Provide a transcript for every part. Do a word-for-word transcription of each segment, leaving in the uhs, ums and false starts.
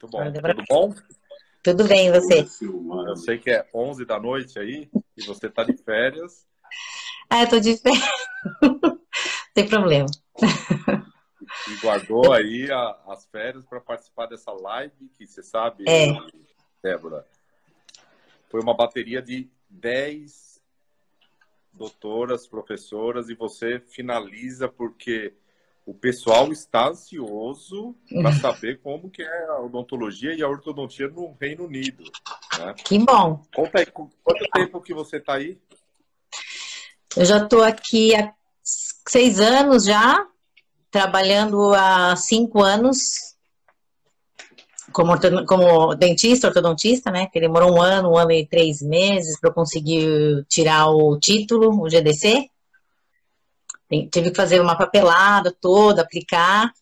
Muito bom. Tudo bom? Tudo bem, e você? Eu sei que é onze da noite aí e você tá de férias. Ah, eu tô de férias. Sem problema. E guardou aí a, as férias para participar dessa live, que você sabe, É. Débora, foi uma bateria de dez doutoras, professoras, e você finaliza porque o pessoal está ansioso para saber como que é a odontologia e a ortodontia no Reino Unido, né? Que bom. Conta aí, quanto tempo que você está aí? Eu já estou aqui há seis anos já, trabalhando há cinco anos como, como dentista, ortodontista, né? Que demorou um ano, um ano e três meses para eu conseguir tirar o título, o G D C. Tive que fazer uma papelada toda, aplicar.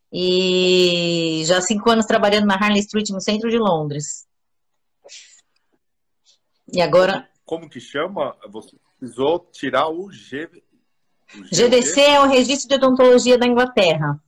E já há cinco anos trabalhando na Harley Street, no centro de Londres. E agora... Como, como que chama? Você precisou tirar o G... o G... G D C é o Registro de Odontologia da Inglaterra.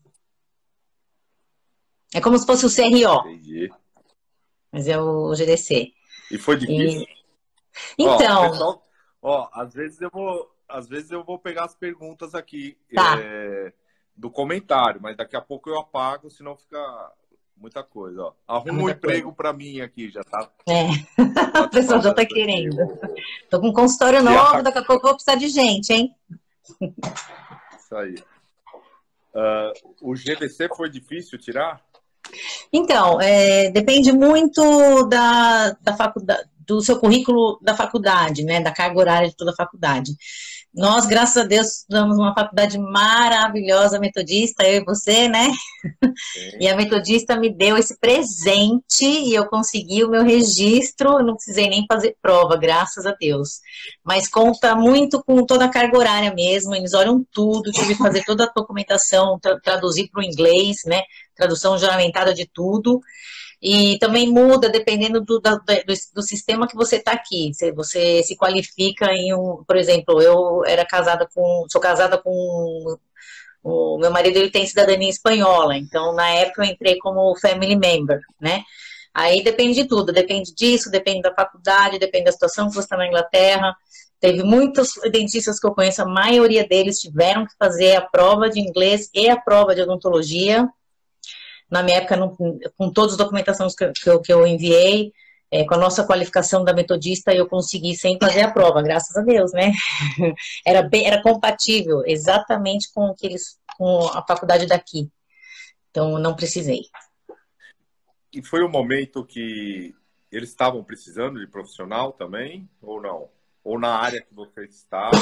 É como se fosse o C R O. Entendi. Mas é o G D C. E foi difícil? E... Então... Ó, pessoal, ó, às vezes eu vou... Às vezes eu vou pegar as perguntas aqui tá. é, do comentário, mas daqui a pouco eu apago, senão fica muita coisa. Ó. Arruma muita um emprego para mim aqui, já tá. É, o pessoal já tá querendo. Aqui, Tô com um consultório novo, daqui a pouco eu vou precisar de gente, hein? Isso aí. Uh, o G D C foi difícil tirar? Então, é, depende muito da, da faculdade, do seu currículo da faculdade, né? Da carga horária de toda a faculdade. Nós, graças a Deus, estudamos numa faculdade maravilhosa, metodista, eu e você, né? Sim. E a metodista me deu esse presente e eu consegui o meu registro, eu não precisei nem fazer prova, graças a Deus. Mas conta muito com toda a carga horária mesmo, eles olham tudo, tive que fazer toda a documentação, tra traduzir para o inglês, né? Tradução juramentada de tudo. E também muda dependendo do, do, do sistema que você está aqui. Se você se qualifica em um... Por exemplo, eu era casada com... Sou casada com... O meu marido, ele tem cidadania espanhola. Então, na época, eu entrei como family member, né? Aí depende de tudo. Depende disso, depende da faculdade, depende da situação que você está na Inglaterra. Teve muitos dentistas que eu conheço, a maioria deles tiveram que fazer a prova de inglês e a prova de odontologia. Na minha época, não, com todas as documentações que, que, eu, que eu enviei, é, com a nossa qualificação da metodista, eu consegui sem fazer a prova, graças a Deus, né? Era, bem, era compatível exatamente com, que eles, com a faculdade daqui. Então, não precisei. E foi um momento que eles estavam precisando de profissional também, ou não? Ou na área que você estava?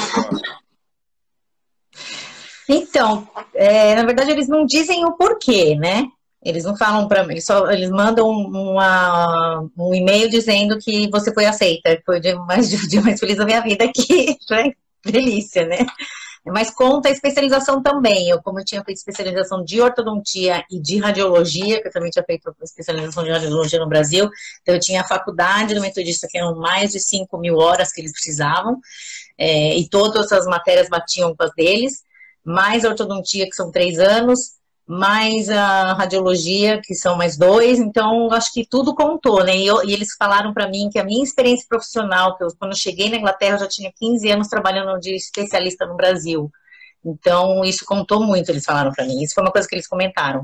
Então, é, na verdade, eles não dizem o porquê, né? Eles não falam para mim, eles, só, eles mandam uma, um e-mail dizendo que você foi aceita. Foi o dia mais, o dia mais feliz da minha vida aqui. Foi delícia, né? Mas conta a especialização também. Eu, como eu tinha feito especialização de ortodontia e de radiologia, que eu também tinha feito especialização de radiologia no Brasil, então eu tinha a faculdade do metodista, que eram mais de cinco mil horas que eles precisavam, é, e todas as matérias batiam com as deles, mais a ortodontia, que são três anos, mais a radiologia, que são mais dois, então acho que tudo contou, né? E, eu, e eles falaram para mim que a minha experiência profissional, que eu, quando eu cheguei na Inglaterra, eu já tinha quinze anos trabalhando de especialista no Brasil. Então, isso contou muito, eles falaram para mim. Isso foi uma coisa que eles comentaram.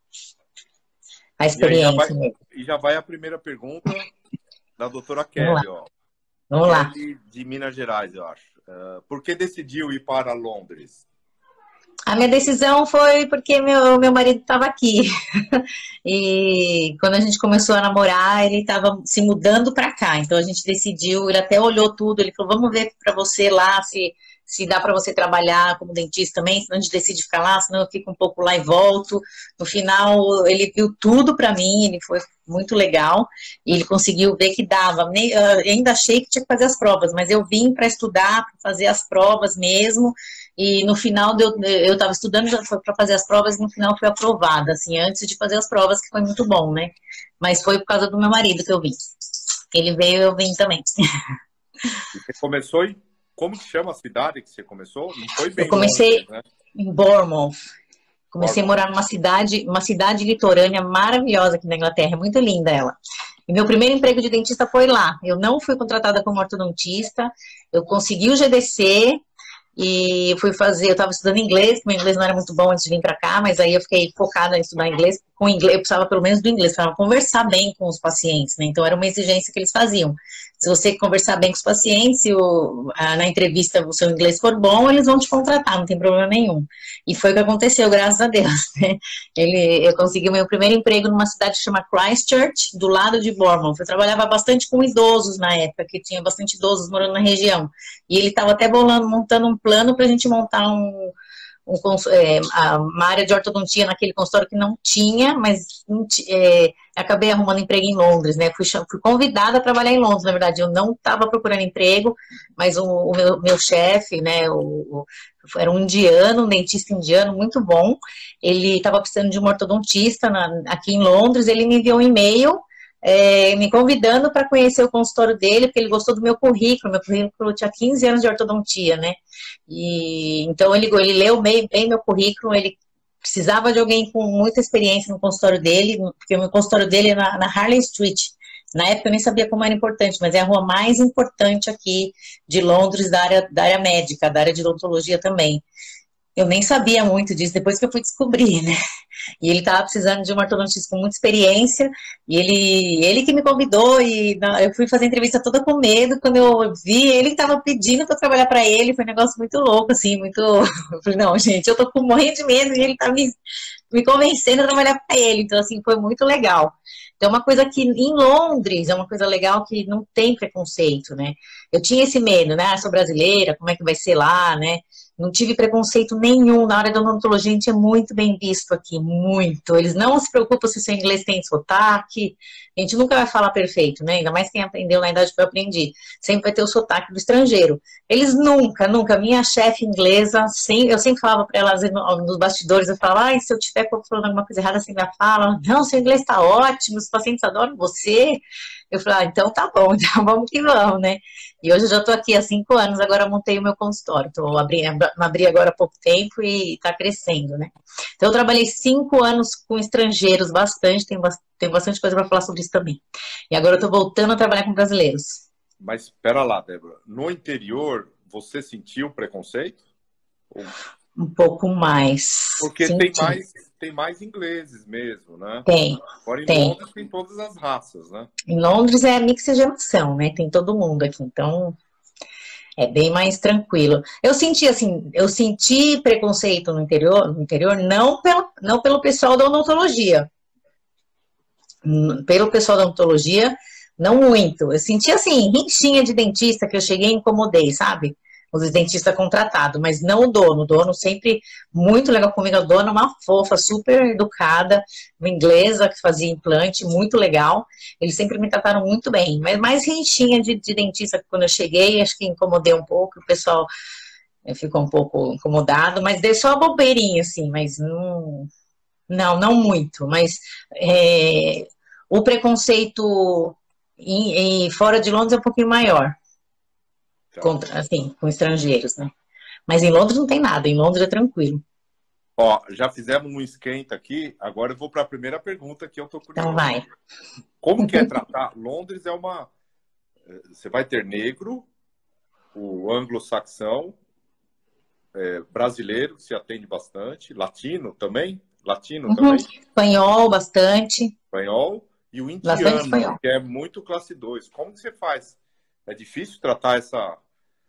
A experiência. E, já vai, e já vai a primeira pergunta da doutora Kelly, Vamos lá. ó. Vamos lá. Kelly de Minas Gerais, eu acho. Uh, por que decidiu ir para Londres? A minha decisão foi porque meu, meu marido estava aqui. E quando a gente começou a namorar, ele estava se mudando para cá. Então a gente decidiu, ele até olhou tudo, ele falou, vamos ver para você lá se, se dá para você trabalhar como dentista também, senão a gente decide ficar lá, senão eu fico um pouco lá e volto. No final, ele viu tudo para mim, ele foi muito legal, e ele conseguiu ver que dava. Eu ainda achei que tinha que fazer as provas, mas eu vim para estudar, para fazer as provas mesmo. E no final, eu estava estudando para fazer as provas e no final fui aprovada, assim, antes de fazer as provas, que foi muito bom, né? Mas foi por causa do meu marido que eu vim. Ele veio e eu vim também. E você começou em... Como que chama a cidade que você começou? Não foi bem Eu comecei longe, né? em Bournemouth. Comecei a morar numa cidade, uma cidade litorânea maravilhosa aqui na Inglaterra, é muito linda ela. E meu primeiro emprego de dentista foi lá. Eu não fui contratada como ortodontista, eu consegui o G D C e fui fazer, eu estava estudando inglês, meu inglês não era muito bom antes de vir para cá, mas aí eu fiquei focada em estudar inglês. Com inglês, eu precisava pelo menos do inglês, para conversar bem com os pacientes, né? Então era uma exigência que eles faziam. Se você conversar bem com os pacientes, se o, a, na entrevista o seu inglês for bom, eles vão te contratar, não tem problema nenhum. E foi o que aconteceu, graças a Deus, né? Ele, eu consegui o meu primeiro emprego numa cidade que chama Christchurch, do lado de Bournemouth. Eu trabalhava bastante com idosos na época, que tinha bastante idosos morando na região. E ele estava até bolando, montando um plano para a gente montar um... Um, é, uma área de ortodontia naquele consultório que não tinha, mas é, acabei arrumando emprego em Londres, né? Fui, fui convidada a trabalhar em Londres, na verdade, eu não estava procurando emprego, mas o, o meu, meu chefe, né, o, o, era um indiano, um dentista indiano muito bom, ele estava precisando de um ortodontista na, aqui em Londres, ele me enviou um e-mail, É, me convidando para conhecer o consultório dele, porque ele gostou do meu currículo, meu currículo tinha quinze anos de ortodontia, né, e então ele, ele leu bem, bem meu currículo, ele precisava de alguém com muita experiência no consultório dele, porque o meu consultório dele é na, na Harley Street, na época eu nem sabia como era importante, mas é a rua mais importante aqui de Londres, da área, da área médica, da área de odontologia também. Eu nem sabia muito disso, depois que eu fui descobrir, né? E ele estava precisando de um ortodontista com muita experiência, e ele, ele que me convidou, e eu fui fazer a entrevista toda com medo, quando eu vi, ele que estava pedindo para trabalhar para ele, foi um negócio muito louco, assim, muito... Eu falei, não, gente, eu tô com, morrendo de medo, e ele está me, me convencendo a trabalhar para ele, então, assim, foi muito legal. Então, uma coisa que em Londres, é uma coisa legal que não tem preconceito, né? Eu tinha esse medo, né? Ah, sou brasileira, como é que vai ser lá, né? Não tive preconceito nenhum. Na área da odontologia, a gente é muito bem visto aqui, muito. Eles não se preocupam se o seu inglês tem sotaque. A gente nunca vai falar perfeito, né? Ainda mais quem aprendeu na idade que eu aprendi. Sempre vai ter o sotaque do estrangeiro. Eles nunca, nunca. Minha chefe inglesa, sem, eu sempre falava para ela, às vezes, nos bastidores, eu falava, ah, se eu estiver falando alguma coisa errada, você ainda fala, não, seu inglês está ótimo, os pacientes adoram você. Eu falei, ah, então tá bom, então vamos que vamos, né? E hoje eu já estou aqui há cinco anos, agora montei o meu consultório. Estou abrindo, abri agora há pouco tempo e está crescendo, né? Então eu trabalhei cinco anos com estrangeiros, bastante, tem, tem bastante coisa para falar sobre isso também. E agora eu estou voltando a trabalhar com brasileiros. Mas espera lá, Débora. No interior, você sentiu preconceito? Ou... Um pouco mais. Porque tem mais, tem mais ingleses mesmo, né? Tem. Agora em tem. Londres tem todas as raças, né? Em Londres é a mixigenação, né? Tem todo mundo aqui, então é bem mais tranquilo. Eu senti assim, eu senti preconceito no interior, no interior não pelo, não pelo pessoal da odontologia. Pelo pessoal da odontologia, não muito. Eu senti assim, rixinha de dentista que eu cheguei e incomodei, sabe? Os dentistas contratados, mas não o dono. O dono sempre muito legal comigo. A dona, uma fofa, super educada, uma inglesa que fazia implante, muito legal. Eles sempre me trataram muito bem. Mas mais rixinha de, de dentista que quando eu cheguei, acho que incomodei um pouco. O pessoal ficou um pouco incomodado, mas deu só uma bobeirinha, assim, mas não, não, não muito. Mas é, o preconceito em, em, fora de Londres é um pouquinho maior. Contra, assim, com estrangeiros, né? Mas em Londres não tem nada, em Londres é tranquilo. Ó, já fizemos um esquenta aqui, agora eu vou para a primeira pergunta que eu tô curioso. Então vai. Como que é tratar? Londres é uma... Você vai ter negro, o anglo-saxão, é, brasileiro, se atende bastante, latino também, latino uhum. também. Espanhol, bastante. Espanhol e o indiano, que é muito classe dois. Como que você faz? É difícil tratar essa...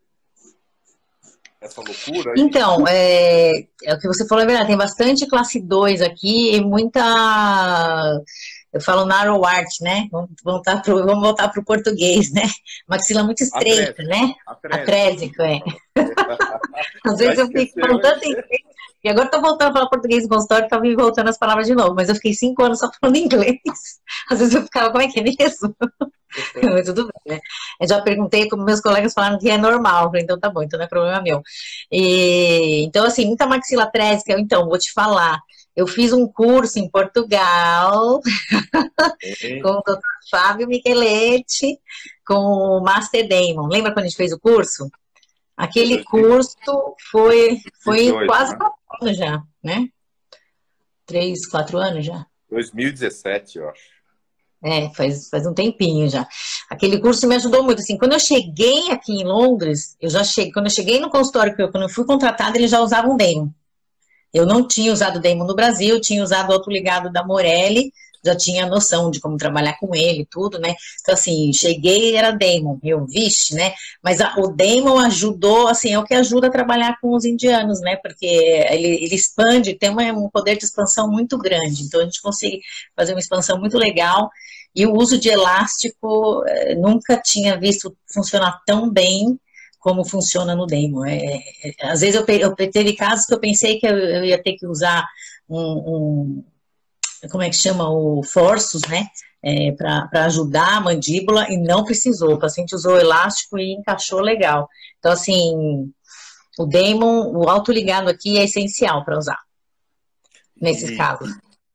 essa loucura aí? Então, é, é o que você falou, é verdade, tem bastante classe dois aqui e muita, eu falo narrow art, né? Vamos voltar pro, vamos voltar pro português, né? Maxila muito estreita, Atrésico, né? Atrésico, é. Às vezes eu fico falando tanto inglês, e agora tô voltando a falar português no consultório, tá me voltando as palavras de novo, mas eu fiquei cinco anos só falando inglês. Às vezes eu ficava, como é que é mesmo? Mas tudo bem, né? Eu já perguntei, como meus colegas falaram que é normal, falei, então tá bom, então não é problema meu. E, então, assim, muita maxila atrésica, então, vou te falar, eu fiz um curso em Portugal com o doutor Fábio Micheletti, com o Master Damon. Lembra quando a gente fez o curso? Aquele curso foi, foi quase quatro anos já, né? três, quatro anos já. dois mil e dezessete, eu acho. É, faz, faz um tempinho já. Aquele curso me ajudou muito, assim, quando eu cheguei aqui em Londres, eu já cheguei, quando eu cheguei no consultório, que eu, quando eu fui contratada, eles já usavam Damon. Eu não tinha usado Damon no Brasil, tinha usado outro ligado da Morelli, já tinha noção de como trabalhar com ele e tudo, né? Então, assim, cheguei e era Damon, eu, vixe, né? Mas a, o Damon ajudou, assim, é o que ajuda a trabalhar com os indianos, né? Porque ele, ele expande, tem uma, um poder de expansão muito grande, então a gente consegue fazer uma expansão muito legal. E o uso de elástico, eh, nunca tinha visto funcionar tão bem como funciona no Damon. É, é, às vezes eu, eu teve casos que eu pensei que eu, eu ia ter que usar um, um, como é que chama, o forços, né, é, para ajudar a mandíbula, e não precisou. O paciente usou o elástico e encaixou legal. Então, assim, o Damon, o autoligado aqui é essencial para usar nesses E casos.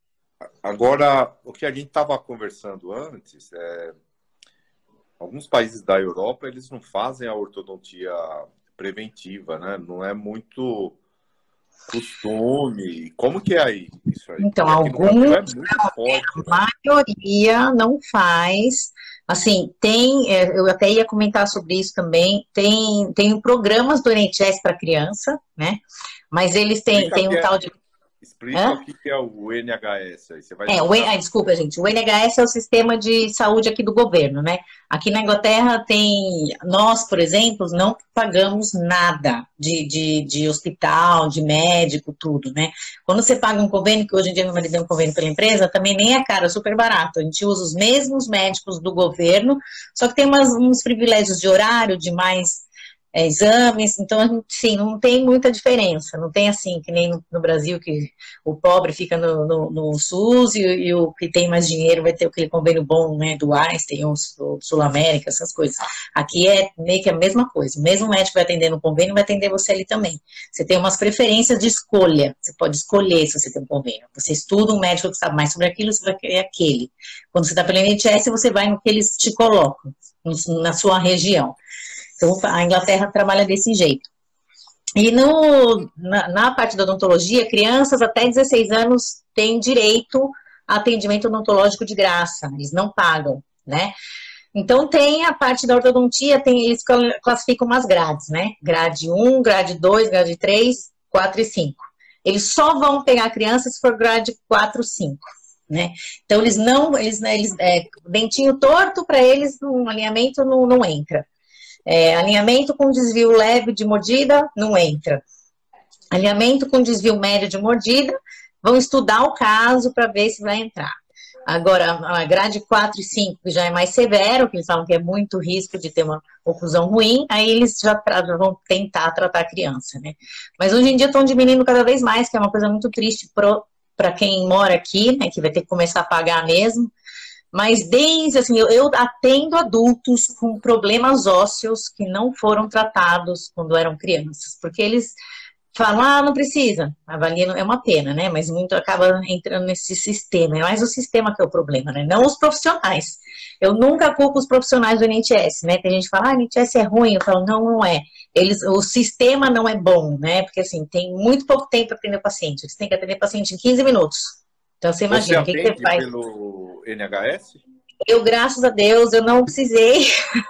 agora, o que a gente estava conversando antes, é, alguns países da Europa, eles não fazem a ortodontia preventiva, né? Não é muito costume. Como que é aí isso aí? Então, Porque aqui no Brasil alguns, é muito forte, né? a maioria não faz. Assim, tem, é, eu até ia comentar sobre isso também, tem, tem programas do N H S para criança, né? Mas eles têm, Explica têm o que um é, tal de... explica Hã? o que que é o N H S aí. Você vai É, o, N- explicar. ah, desculpa, gente, o N H S é o sistema de saúde aqui do governo, né? Aqui na Inglaterra tem, nós, por exemplo, não pagamos nada de, de, de hospital, de médico, tudo, né? Quando você paga um convênio, que hoje em dia meu marido tem um convênio pela empresa, também nem é caro, é super barato. A gente usa os mesmos médicos do governo, só que tem umas, uns privilégios de horário, de mais é, exames, então, a gente, sim, não tem muita diferença, não tem assim, que nem no, no Brasil, que o pobre fica no, no, no SUS e, e o que tem mais dinheiro vai ter aquele convênio bom, né, do Einstein, ou do Sul-América, essas coisas. Aqui é meio que a mesma coisa, o mesmo médico vai atender no convênio, vai atender você ali também. Você tem umas preferências de escolha, você pode escolher se você tem um convênio. Você estuda um médico que sabe mais sobre aquilo, você vai querer aquele. Quando você está pelo N H S, você vai no que eles te colocam, na sua região. Então, a Inglaterra trabalha desse jeito. E no, na, na parte da odontologia, crianças até dezesseis anos têm direito a atendimento odontológico de graça, eles não pagam, né? Então, tem a parte da ortodontia, tem, eles classificam umas grades, né? Grade um, grade dois, grade três, quatro e cinco. Eles só vão pegar crianças se for grade quatro, cinco, né? Então, eles não, eles, eles é, dentinho torto, para eles, um alinhamento não, não entra. É, alinhamento com desvio leve de mordida, não entra. Alinhamento com desvio médio de mordida, vão estudar o caso para ver se vai entrar. Agora, a grade quatro e cinco, que já é mais severo, que eles falam que é muito risco de ter uma oclusão ruim, aí eles já, já vão tentar tratar a criança, né? Mas hoje em dia estão diminuindo cada vez mais, que é uma coisa muito triste para quem mora aqui, né, que vai ter que começar a pagar mesmo. Mas desde, assim, eu, eu atendo adultos com problemas ósseos que não foram tratados quando eram crianças, porque eles falam, ah, não precisa, avalia, é uma pena, né, mas muito acaba entrando nesse sistema, é mais o sistema que é o problema, né, não os profissionais. Eu nunca culpo os profissionais do N H S, né, tem gente que fala, ah, N H S é ruim, eu falo, não, não é. Eles, o sistema não é bom, né, porque assim, tem muito pouco tempo para atender o paciente, eles têm que atender o paciente em quinze minutos. Então, você imagina, o que, que você faz? Pelo N H S? Eu, graças a Deus, eu não precisei.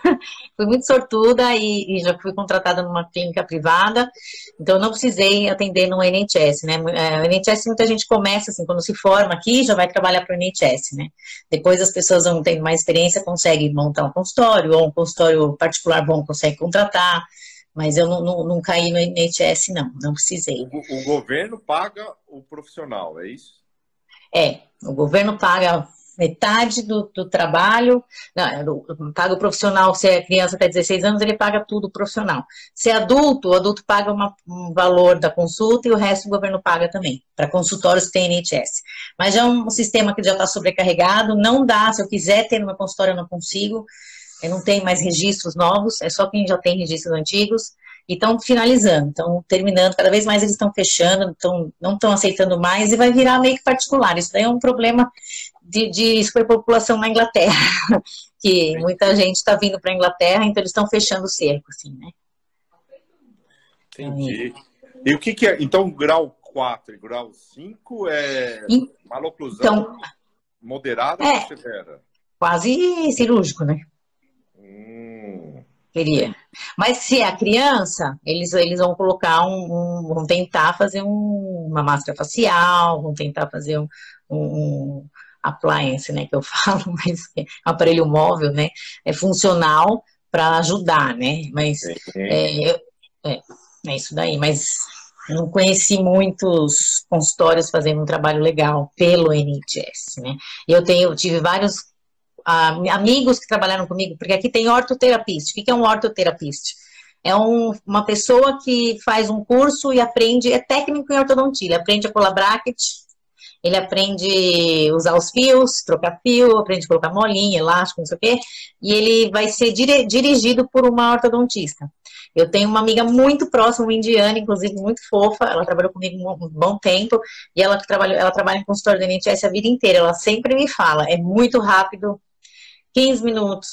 Fui muito sortuda e, e já fui contratada numa clínica privada, então eu não precisei atender no N H S, né? É, o N H S, muita gente começa assim, quando se forma aqui, já vai trabalhar para o N H S, né? Depois as pessoas vão tendo mais experiência, conseguem montar um consultório, ou um consultório particular bom, consegue contratar, mas eu não, não, não caí no N H S, não, não precisei. O, o governo paga o profissional, é isso? É, o governo paga metade do, do trabalho, não, paga o profissional, se é criança até dezesseis anos, ele paga tudo o profissional. Se é adulto, o adulto paga uma, um valor da consulta e o resto o governo paga também, para consultórios que tem N H S. Mas já é um sistema que já está sobrecarregado, não dá, se eu quiser ter no meu consultório eu não consigo, eu não tenho mais registros novos, é só quem já tem registros antigos. E estão finalizando, estão terminando, cada vez mais eles estão fechando, tão, não estão aceitando mais e vai virar meio que particular. Isso daí é um problema de, de superpopulação na Inglaterra, que muita gente está vindo para a Inglaterra, então eles estão fechando o cerco, assim, né? Entendi. E o que, que é, então, o grau, quatro e grau cinco é E- maloclusão Então, moderada é. ou severa? quase cirúrgico, né? Hum, Queria. Mas se é a criança, eles, eles vão colocar um, um- vão tentar fazer um- uma máscara facial, vão tentar fazer um, um appliance, né, que eu falo, mas é um aparelho móvel, né, é funcional para ajudar, né, mas sim. é, eu- é, é isso daí, mas não conheci muitos consultórios fazendo um trabalho legal pelo N H S, né, e eu tenho, tive vários ah, amigos que trabalharam comigo, porque aqui tem ortoterapista. O que é um ortoterapista? É um, uma pessoa que faz um curso e aprende, é técnico em ortodontia, ele aprende a colar bracket, ele aprende a usar os fios, trocar fio, aprende a colocar molinha, elástico, não sei o quê, e ele vai ser dire, dirigido por uma ortodontista. Eu tenho uma amiga muito próxima, uma indiana, inclusive muito fofa, ela trabalhou comigo um bom tempo, e ela, trabalha, ela trabalha em consultório do N H S a vida inteira, ela sempre me fala, é muito rápido, quinze minutos,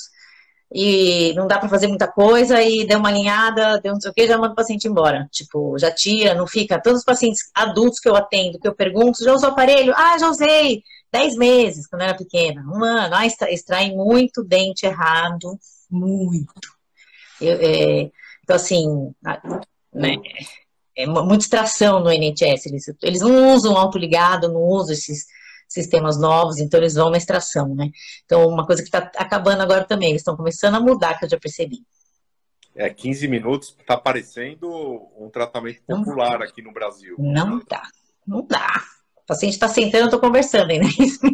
e não dá para fazer muita coisa, e deu uma alinhada, deu não sei o que, já manda o paciente embora. Tipo, já tira, não fica. Todos os pacientes adultos que eu atendo, que eu pergunto, já usou o aparelho? Ah, já usei. Dez meses, quando eu era pequena. Um ano. Ah, extrai muito dente errado. Muito. Eu, é, então, assim, né, é muita extração no N H S. Eles, eles não usam autoligado, não usam esses sistemas novos, então eles vão na extração, né? Então, uma coisa que está acabando agora também, eles estão começando a mudar, que eu já percebi. É, quinze minutos está parecendo um tratamento popular aqui no Brasil. Não dá, não dá. O paciente está sentando, eu estou conversando aí, né?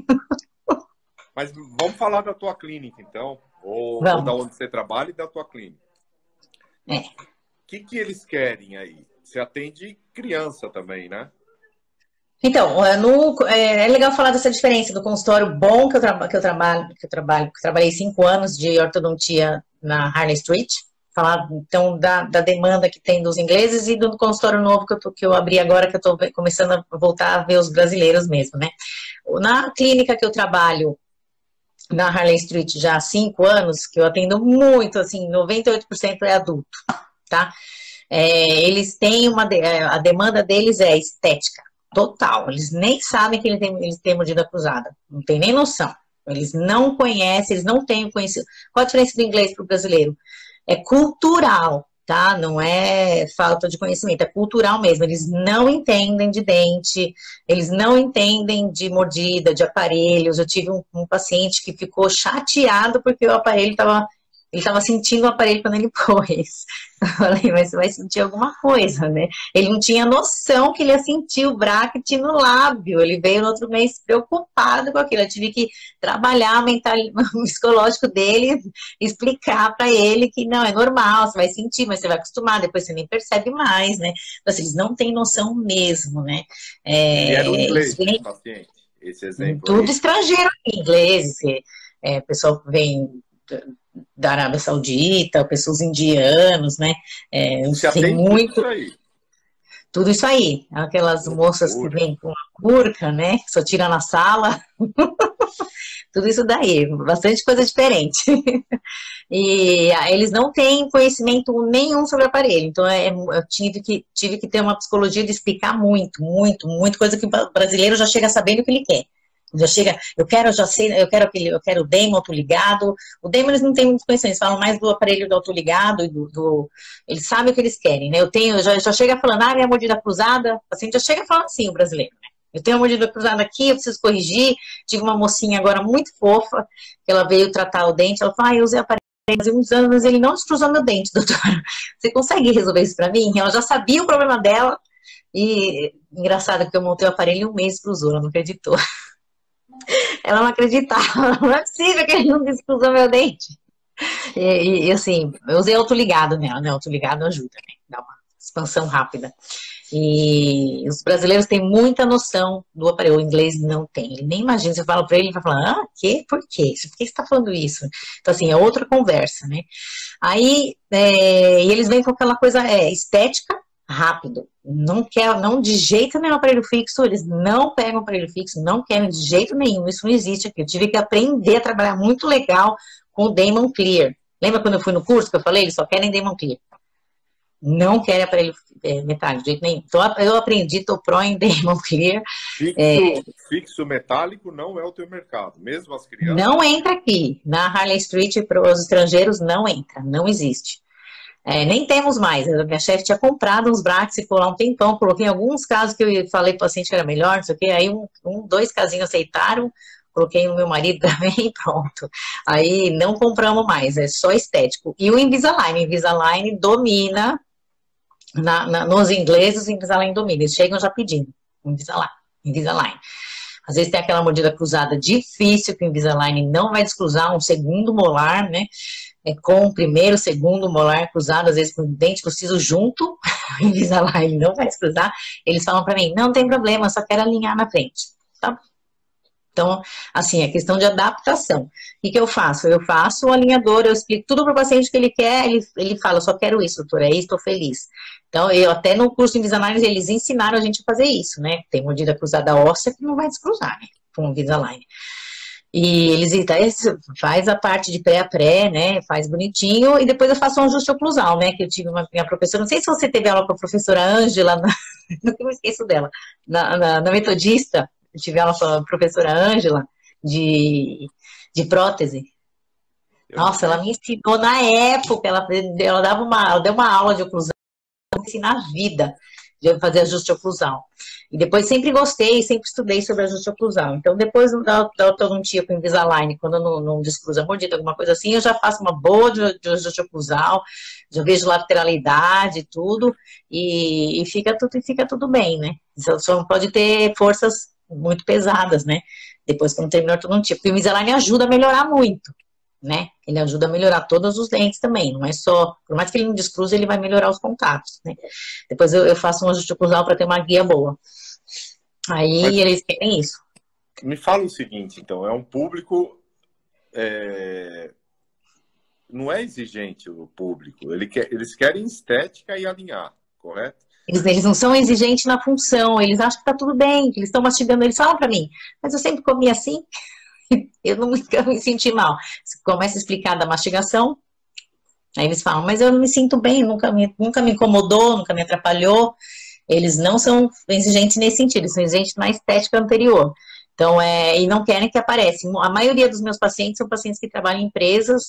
Mas vamos falar da tua clínica, então, ou, ou da onde você trabalha e da tua clínica. É. O que, que eles querem aí? Você atende criança também, né? Então, no, é, é legal falar dessa diferença do consultório bom que eu, tra que eu trabalho, que eu trabalho, que eu trabalhei cinco anos de ortodontia na Harley Street, falar então da, da demanda que tem dos ingleses e do consultório novo que eu, tô, que eu abri agora, que eu estou começando a voltar a ver os brasileiros mesmo, né? Na clínica que eu trabalho, na Harley Street já há cinco anos, que eu atendo muito, assim, noventa e oito por cento é adulto, tá? É, eles têm uma, a demanda deles é estética, total, eles nem sabem que eles têm, eles têm mordida cruzada, não tem nem noção, eles não conhecem, eles não têm conhecido. Qual a diferença do inglês para o brasileiro? É cultural, tá? Não é falta de conhecimento, é cultural mesmo. Eles não entendem de dente, eles não entendem de mordida, de aparelhos. Eu tive um, um paciente que ficou chateado porque o aparelho estava... Ele estava sentindo o aparelho quando ele pôs. Eu falei, mas você vai sentir alguma coisa, né? Ele não tinha noção que ele ia sentir o bracket no lábio. Ele veio no outro mês preocupado com aquilo. Eu tive que trabalhar o mental, o psicológico dele, explicar para ele que não, é normal, você vai sentir, mas você vai acostumar, depois você nem percebe mais, né? Então, assim, eles não têm noção mesmo, né? É, E era o inglês, vem, esse paciente, esse exemplo tudo aí. estrangeiro, inglês, é, pessoal vem da Arábia Saudita, pessoas indianos, né? É, Você tem atende muito. tudo isso aí. Tudo isso aí. Aquelas moças que vêm com a burca, né? Que só tira na sala. Tudo isso daí. Bastante coisa diferente. E eles não têm conhecimento nenhum sobre o aparelho. Então, é, eu tive que, tive que ter uma psicologia de explicar muito, muito, muito. Coisa que o brasileiro já chega sabendo o que ele quer. Já chega, eu quero, já sei, eu quero aquele, eu quero o Damon autoligado. O Damon eles não têm muito conhecimento, eles falam mais do aparelho do autoligado e do, do, eles sabem o que eles querem, né? Eu tenho, já, já chega falando, ah, minha mordida cruzada, assim, já chega falando assim, o brasileiro, né? Eu tenho uma mordida cruzada aqui, eu preciso corrigir. Tive uma mocinha agora muito fofa, que ela veio tratar o dente, ela falou, ah, eu usei o aparelho faz uns anos, mas ele não descruzou meu dente, doutora. Você consegue resolver isso pra mim? Ela já sabia o problema dela, e engraçado que eu montei o aparelho em um mês cruzou, ela não acreditou. Ela não acreditava, não é possível que ele não descruzou meu dente. E, e assim, eu usei autoligado nela, né? Autoligado ajuda, né? Dá uma expansão rápida. E os brasileiros têm muita noção do aparelho, o inglês não tem. Ele nem imagina, você fala pra ele, ele vai falar, ah, que? Por quê? Por que você tá falando isso? Então, assim, é outra conversa, né? Aí, é, e eles vêm com aquela coisa, é, estética, rápido. Não quer, não de jeito nenhum aparelho fixo, eles não pegam aparelho fixo, não querem de jeito nenhum, isso não existe aqui. Eu tive que aprender a trabalhar muito legal com o Damon Clear. Lembra quando eu fui no curso que eu falei? Eles só querem Damon Clear. Não querem aparelho é, metálico, de jeito nenhum. Então, eu aprendi, tô pro em Damon Clear. Fixo, É, fixo metálico não é o teu mercado, mesmo as crianças. não entra aqui. Na Harley Street, para os estrangeiros, não entra, não existe. É, nem temos mais. A minha chefe tinha comprado uns braques, ficou lá um tempão, coloquei em alguns casos que eu falei para o paciente que era melhor, não sei o quê, aí um, um, dois casinhos aceitaram, coloquei no meu marido também e pronto. Aí não compramos mais, é só estético. E o Invisalign, o Invisalign domina, na, na, nos ingleses o Invisalign domina, eles chegam já pedindo, Invisalign, Invisalign. Às vezes tem aquela mordida cruzada difícil, que o Invisalign não vai descruzar um segundo molar, né? É, com o primeiro, segundo molar cruzado, às vezes com o dente postiço junto, o Invisalign não vai descruzar. Eles falam para mim, não tem problema, só quero alinhar na frente. Tá? Então, assim, é questão de adaptação. O que, que eu faço? Eu faço o alinhador, eu explico tudo para o paciente que ele quer, ele, ele fala, só quero isso, doutora, é isso, estou feliz. Então, eu até no curso de Invisalign, eles ensinaram a gente a fazer isso, né? Tem mordida cruzada óssea que não vai descruzar, né? Com o Invisalign. E eles faz a parte de pré a pré, né? Faz bonitinho, e depois eu faço um ajuste oclusal, né? Que eu tive uma minha professora, não sei se você teve aula com a professora Ângela, nunca me esqueço dela, na, na, na Metodista, eu tive aula com a professora Ângela de, de prótese. Eu Nossa, ela me ensinou na época, ela, ela dava uma, ela deu uma aula de oclusão, eu ensinar a vida de fazer ajuste oclusal. E depois sempre gostei, sempre estudei sobre ajuste oclusal. Então, depois da, da ortodontia com Invisalign, quando não, não descruza a mordida, alguma coisa assim, eu já faço uma boa de, de ajuste oclusal, já vejo lateralidade e tudo, e, e, fica tudo, e fica tudo bem, né? Só não pode ter forças muito pesadas, né? Depois que não termina a ortodontia. Porque o Invisalign ajuda a melhorar muito, né? Ele ajuda a melhorar todos os dentes também, não é só, por mais que ele não descruze, ele vai melhorar os contatos, né? Depois eu, eu faço um ajuste oclusal para ter uma guia boa. Aí Mas, eles querem isso. Me fala o seguinte, então, é um público, é, não é exigente o público, ele quer, eles querem estética e alinhar, correto? Eles, eles não são exigentes na função, eles acham que tá tudo bem, que eles estão mastigando, eles falam para mim, mas eu sempre comi assim, eu não me, eu me senti mal. Você começa a explicar da mastigação, aí eles falam, mas eu não me sinto bem, nunca me, nunca me incomodou, nunca me atrapalhou. Eles não são exigentes nesse sentido, eles são exigentes na estética anterior. Então, é, e não querem que apareça. A maioria dos meus pacientes são pacientes que trabalham em empresas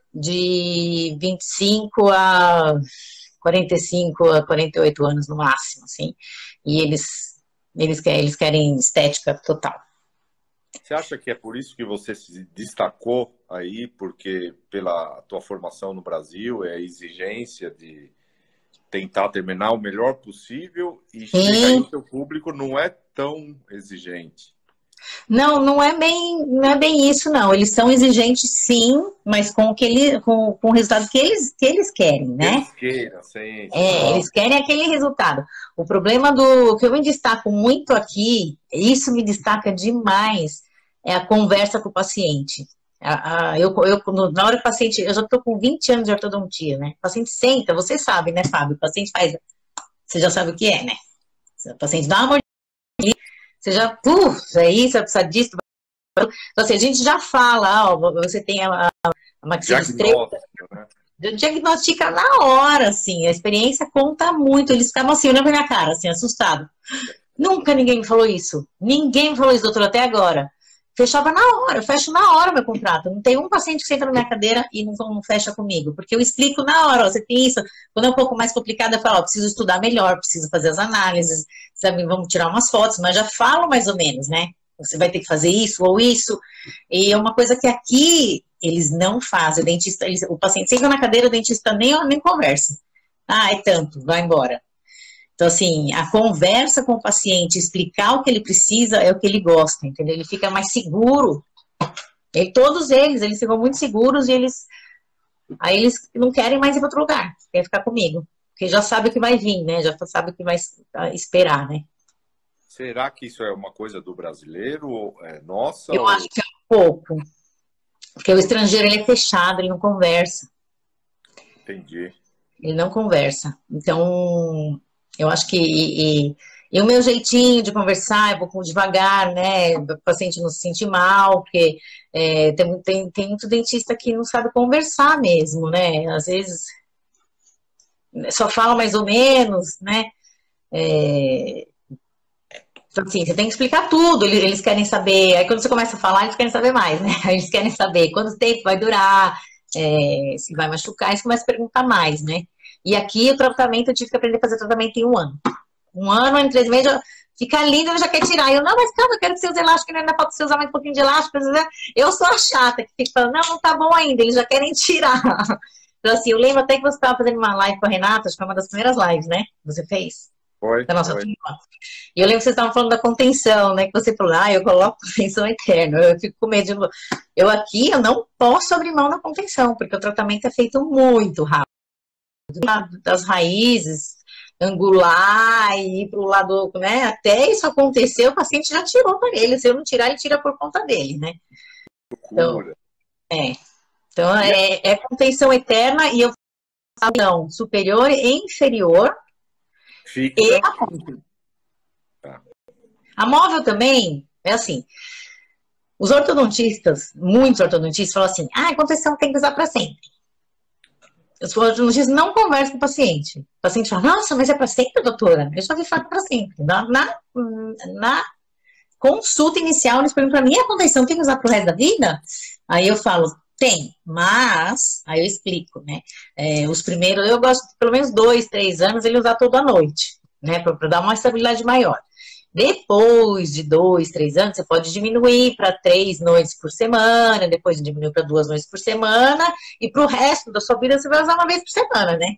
de vinte e cinco a quarenta e cinco a quarenta e oito anos no máximo, assim. E eles, eles, querem, eles querem estética total. Você acha que é por isso que você se destacou aí, porque pela tua formação no Brasil, é a exigência de tentar terminar o melhor possível e chegar aí o teu público não é tão exigente? Não, não é bem, não é bem isso, não. Eles são exigentes, sim, mas com o que ele, com, com o resultado que eles, que eles querem, né? Eles queiram, sim. É, eles querem aquele resultado. O problema do que eu me destaco muito aqui, isso me destaca demais, é a conversa com o paciente. A, a, eu, eu, na hora que o paciente, eu já estou com vinte anos de ortodontia, né? O paciente senta, você sabe, né, Fábio? O paciente faz, você já sabe o que é, né? O paciente dá uma mordida, você já, puf, é isso, vai precisar disso. Então, assim, a gente já fala, ó, você tem a, a maxila estreita, né? Diagnostica na hora, assim, a experiência conta muito. Eles ficavam assim, olhando pra minha cara, assim, assustado. Nunca ninguém me falou isso. Ninguém me falou isso, doutor, até agora. Fechava na hora, eu fecho na hora meu contrato. Não tem um paciente que senta na minha cadeira e não, não fecha comigo, porque eu explico na hora, ó, você tem isso. Quando é um pouco mais complicado, eu falo, ó, preciso estudar melhor, preciso fazer as análises, sabe, vamos tirar umas fotos, mas já falo mais ou menos, né? Você vai ter que fazer isso ou isso. E é uma coisa que aqui eles não fazem. O dentista, eles, o paciente senta na cadeira, o dentista nem, nem conversa. Ah, é tanto, vai embora. Então, assim, a conversa com o paciente, explicar o que ele precisa é o que ele gosta, entendeu? Ele fica mais seguro. E todos eles, eles ficam muito seguros e eles... Aí eles não querem mais ir para outro lugar, querem ficar comigo. Porque já sabe o que vai vir, né? Já sabe o que vai esperar, né? Será que isso é uma coisa do brasileiro ou é nossa? Eu ou... acho que é um pouco. Porque o estrangeiro, ele é fechado, ele não conversa. Entendi. Ele não conversa. Então... Eu acho que, e, e, e o meu jeitinho de conversar, eu vou devagar, né, o paciente não se sente mal, porque é, tem, tem, tem muito dentista que não sabe conversar mesmo, né, às vezes, só fala mais ou menos, né? É, então, assim, você tem que explicar tudo, eles, eles querem saber, aí quando você começa a falar, eles querem saber mais, né? Eles querem saber quanto tempo vai durar, é, se vai machucar, eles começam a perguntar mais, né? E aqui o tratamento, eu tive que aprender a fazer tratamento em um ano. Um ano, em três meses, fica lindo, eu já quer tirar. Eu, não, mas calma, eu quero que você use elástico, ainda falta você usar mais um pouquinho de elástico. Eu sou a chata que fica falando, não, não tá bom ainda, eles já querem tirar. Então, assim, eu lembro até que você estava fazendo uma live com a Renata, acho que foi uma das primeiras lives, né? Você fez? Foi, da nossa foi. turma. E eu lembro que vocês estavam falando da contenção, né? Que você falou, ah, eu coloco contenção eterna. Eu fico com medo de... Eu aqui, eu não posso abrir mão da contenção, porque o tratamento é feito muito rápido. Das raízes, angular e ir para o lado, né? Até isso acontecer, o paciente já tirou para ele. Se eu não tirar, ele tira por conta dele, né? Então, é. Então, é, é contenção eterna e eu faço não, superior e inferior. Fixa. E a móvel. Tá. A móvel também é assim. Os ortodontistas, muitos ortodontistas, falam assim: ah, a contenção tem que usar para sempre. Os ortodontistas não conversam com o paciente. O paciente fala: nossa, mas é para sempre, doutora? Eu só vi falar para sempre. Na, na, na consulta inicial, eles perguntam para mim: a contenção tem que usar para o resto da vida? Aí eu falo: tem, mas, aí eu explico, né? É, os primeiros, eu gosto de pelo menos dois, três anos ele usar toda noite, né? Para dar uma estabilidade maior. Depois de dois, três anos, você pode diminuir para três noites por semana, depois diminuir para duas noites por semana, e para o resto da sua vida você vai usar uma vez por semana, né?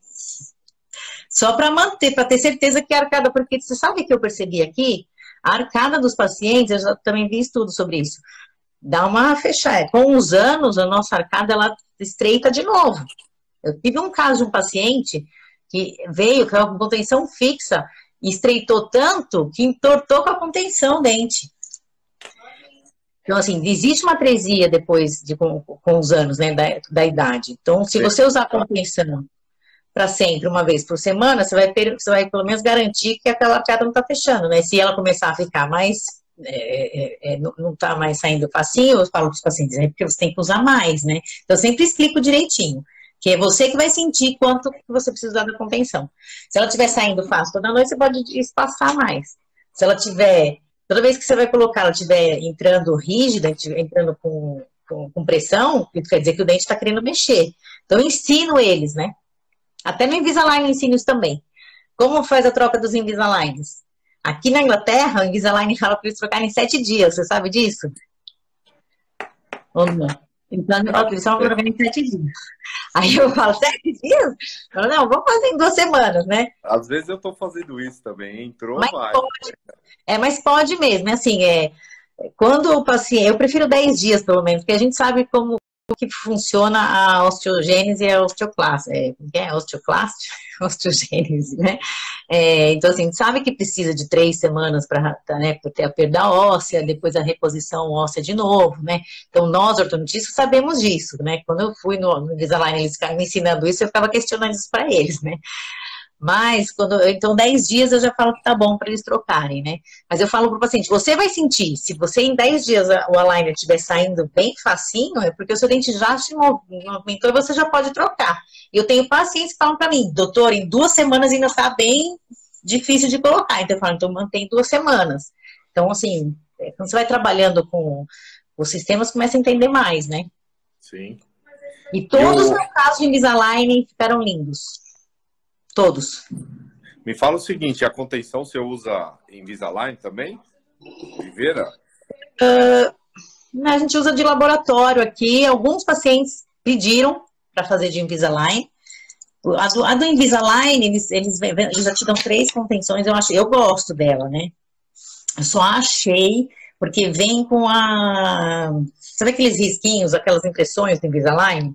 Só para manter, para ter certeza que a arcada, porque você sabe que eu percebi aqui, a arcada dos pacientes, eu já também vi estudo sobre isso, dá uma fechada. Com os anos, a nossa arcada, ela estreita de novo. Eu tive um caso de um paciente que veio com a contenção fixa, estreitou tanto que entortou com a contenção o dente. Então, assim, existe uma atresia depois, de, com, com os anos, né, da, da idade. Então, se você usar a contenção para sempre, uma vez por semana, você vai, você vai pelo menos garantir que aquela arcada não está fechando, né? Se ela começar a ficar mais... É, é, é, não está mais saindo facinho, eu falo para os pacientes, é porque você tem que usar mais, né? Então, eu sempre explico direitinho, que é você que vai sentir quanto que você precisa usar da contenção. Se ela estiver saindo fácil toda noite, você pode espaçar mais. Se ela tiver, toda vez que você vai colocar, ela estiver entrando rígida, entrando com, com, com pressão, isso quer dizer que o dente está querendo mexer. Então, eu ensino eles, né? Até no Invisalign eu ensino isso também. Como faz a troca dos Invisaligns? Aqui na Inglaterra, o Invisalign fala para eles trocarem em sete dias, você sabe disso? Ou não? Então, eu falo, eles falam para trocar em sete dias. Aí eu falo, sete dias? Eu falo, não, vamos fazer em duas semanas, né? Às vezes eu estou fazendo isso também, entrou, mas vai. Pode. É, mas pode mesmo, assim, é, quando o paciente, eu prefiro dez dias pelo menos, porque a gente sabe como que funciona a osteogênese e a osteoclase, é, é osteoclaste? Osteogênese, né? É, então, assim, sabe que precisa de três semanas para, né, ter a perda óssea, depois a reposição óssea de novo, né? Então, nós, ortodontistas, sabemos disso, né? Quando eu fui no, no Invisalign, eles ficavam me ensinando isso, eu ficava questionando isso para eles, né? Mas, quando, então, dez dias eu já falo que tá bom para eles trocarem, né? Mas eu falo pro paciente, você vai sentir, se você em dez dias o aligner estiver saindo bem facinho, é porque o seu dente já se movimentou e você já pode trocar. E eu tenho pacientes que falam para mim, doutor, em duas semanas ainda tá bem difícil de colocar. Então, eu falo, então mantém duas semanas. Então, assim, quando você vai trabalhando com os sistemas, começa a entender mais, né? Sim. E todos os eu... meus casos de Invisalign ficaram lindos. Todos. Me fala o seguinte, a contenção você usa Invisalign também? Oliveira? Uh, a gente usa de laboratório aqui. Alguns pacientes pediram para fazer de Invisalign. A do, a do Invisalign, eles, eles, eles já te dão três contenções. Eu, acho, eu gosto dela, né? Eu só achei, porque vem com a... Sabe aqueles risquinhos, aquelas impressões do Invisalign?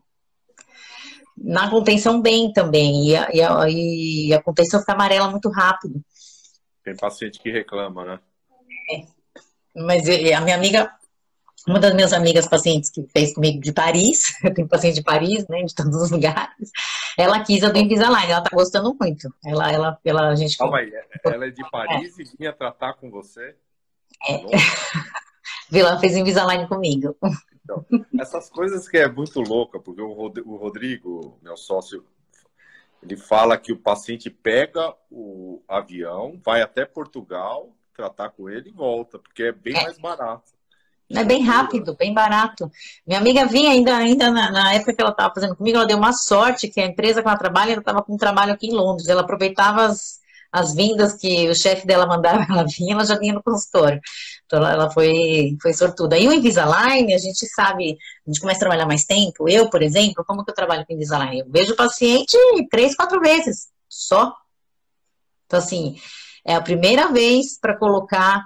Na contenção bem também, e a, e, a, e a contenção fica amarela muito rápido. Tem paciente que reclama, né? É. Mas a minha amiga, uma das minhas amigas pacientes que fez comigo de Paris, eu tenho paciente de Paris, né, de todos os lugares, ela quis a do Invisalign, ela tá gostando muito. Ela, ela, ela, a gente... Calma aí, ela é de Paris é. E vinha tratar com você? É. Ela fez Invisalign comigo. Então, essas coisas que é muito louca, porque o Rodrigo, meu sócio, Ele fala que o paciente pega o avião, vai até Portugal, tratar com ele e volta, porque é bem É. mais barato. É bem rápido, bem barato. Minha amiga vinha ainda, ainda na, na época que ela estava fazendo comigo, ela deu uma sorte que a empresa que ela trabalha, ela estava com um trabalho aqui em Londres. Ela aproveitava as, as vindas que o chefe dela mandava, ela vinha, ela já vinha no consultório. Então ela, ela foi, foi sortuda. E o Invisalign, a gente sabe, a gente começa a trabalhar mais tempo. Eu, por exemplo, como que eu trabalho com Invisalign? Eu vejo o paciente três, quatro vezes, só. Então, assim, é a primeira vez para colocar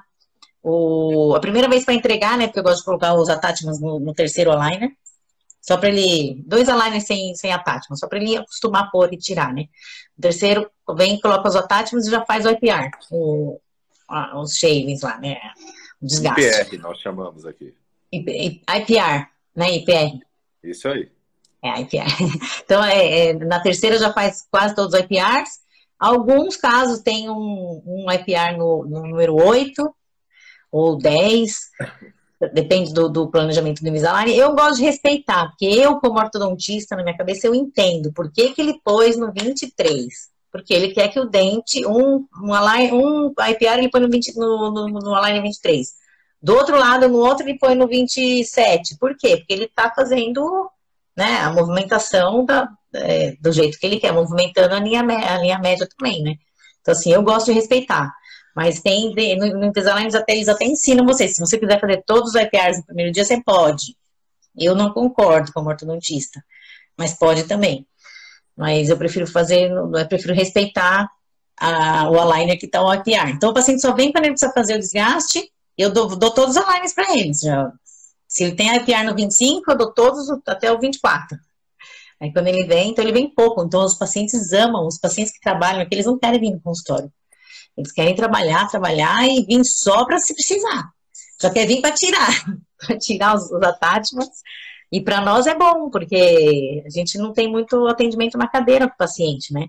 O, a primeira vez para entregar, né? Porque eu gosto de colocar os attachments no, no terceiro aligner. Só para ele. Dois aligners sem, sem attachment, só para ele acostumar a pôr e tirar, né? O terceiro vem, coloca os attachments e já faz o I P R, o, a, os shavings lá, né? O desgaste. I P R, nós chamamos aqui. I P R, né? I P R. Isso aí. É, I P R. Então, é, é, na terceira já faz quase todos os I P Rs. Alguns casos tem um, um I P R no, no número oito. Ou dez, depende do, do planejamento do Invisalign. Eu gosto de respeitar, porque eu, como ortodontista, na minha cabeça, eu entendo por que, que ele pôs no vinte e três. Porque ele quer que o dente, um, um, align, um I P R ele põe no, vinte, no, no, no align vinte e três. Do outro lado, no outro, ele põe no vinte e sete. Por quê? Porque ele está fazendo, né, a movimentação da, é, do jeito que ele quer, movimentando a linha, a linha média também, né? Então, assim, eu gosto de respeitar. Mas tem, no, no Invisalign eles até, eles até ensinam você, se você quiser fazer todos os I P Rs no primeiro dia, você pode. Eu não concordo como ortodontista, mas pode também. Mas eu prefiro fazer, eu prefiro respeitar a, o aligner que está o I P R. Então o paciente só vem quando ele precisa fazer o desgaste, eu dou, dou todos os aligners para eles. Já. Se ele tem I P R no vinte e cinco, eu dou todos até o vinte e quatro. Aí quando ele vem, então ele vem pouco. Então os pacientes amam, os pacientes que trabalham aqui, eles não querem vir no consultório. Eles querem trabalhar, trabalhar e vir só para se precisar. Só quer vir para tirar, para tirar os, os attachments. E para nós é bom, porque a gente não tem muito atendimento na cadeira com o paciente, né?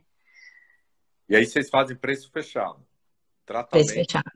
E aí vocês fazem preço fechado. Tratamento. Preço fechado.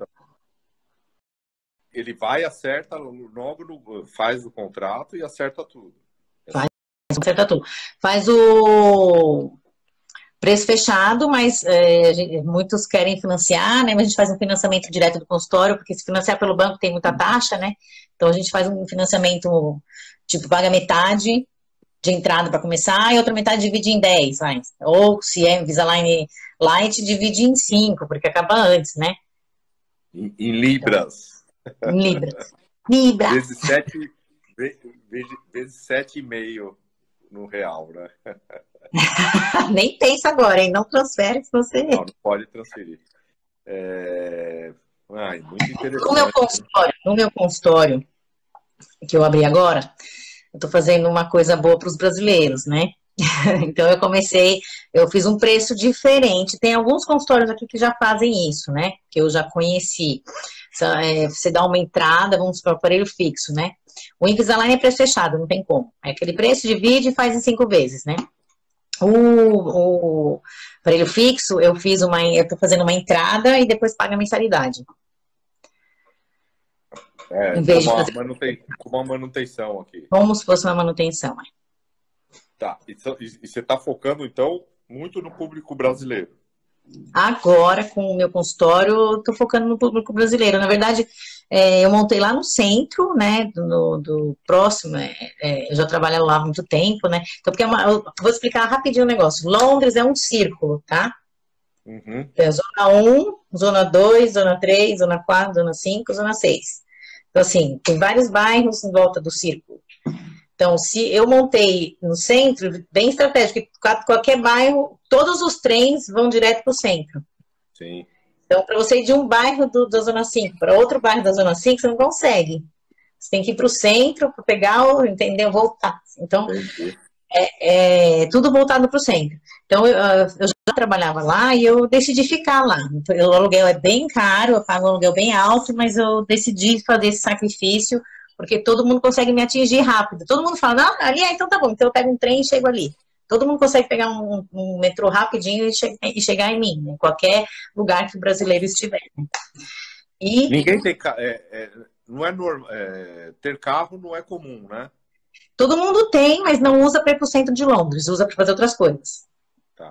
Ele vai, acerta, logo no, faz o contrato e acerta tudo. Faz, acerta tudo. Faz o preço fechado, mas é, gente, muitos querem financiar, né? Mas a gente faz um financiamento direto do consultório, porque se financiar pelo banco tem muita taxa, né? Então a gente faz um financiamento, tipo, paga metade de entrada para começar e outra metade divide em dez, vai. Ou se é Invisalign Light, divide em cinco, porque acaba antes, né? Em, em libras. Em libras. Libras. Vezes sete, vezes, vezes sete e meio no real, né? Nem pensa agora, hein? Não transfere se você... Não, não pode transferir. É... Ai, muito interessante. No meu consultório, no meu consultório que eu abri agora, eu tô fazendo uma coisa boa para os brasileiros, né? Então eu comecei, eu fiz um preço diferente. Tem alguns consultórios aqui que já fazem isso, né? Que eu já conheci. Você dá uma entrada, vamos para o aparelho fixo, né? O Invisalign é preço fechado, não tem como. É aquele preço, divide e faz em cinco vezes, né? O, o aparelho fixo, eu fiz uma, eu tô fazendo uma entrada e depois paga a mensalidade. É, em vez como, de fazer... uma manuten... como uma manutenção aqui. Como se fosse uma manutenção. É. Tá, e você está focando, então, muito no público brasileiro? Agora, com o meu consultório, eu tô focando no público brasileiro. Na verdade, é, eu montei lá no centro, né, do, do próximo, é, é, eu já trabalho lá há muito tempo, né, então, porque é uma, eu vou explicar rapidinho o negócio. Londres é um círculo, tá? Uhum. É zona um, zona dois, zona três, zona quatro, zona cinco, zona seis. Então, assim, tem vários bairros em volta do círculo. Então, se eu montei no centro, bem estratégico, qualquer bairro, todos os trens vão direto para o centro. Sim. Então, para você ir de um bairro do, da Zona cinco para outro bairro da Zona cinco, você não consegue. Você tem que ir para o centro para pegar, o, entendeu? Voltar. Então, é, é tudo voltado para o centro. Então, eu, eu já trabalhava lá e eu decidi ficar lá. Então, o aluguel é bem caro, eu pago um aluguel bem alto, mas eu decidi fazer esse sacrifício porque todo mundo consegue me atingir rápido. Todo mundo fala, não, ali, é, então tá bom, então eu pego um trem e chego ali. Todo mundo consegue pegar um, um metrô rapidinho e, che e chegar em mim, em qualquer lugar que o brasileiro estiver. Né? E... Ninguém tem carro, é, é, não é normal, é, ter carro não é comum, né? Todo mundo tem, mas não usa para ir para o centro de Londres, usa para fazer outras coisas. Tá.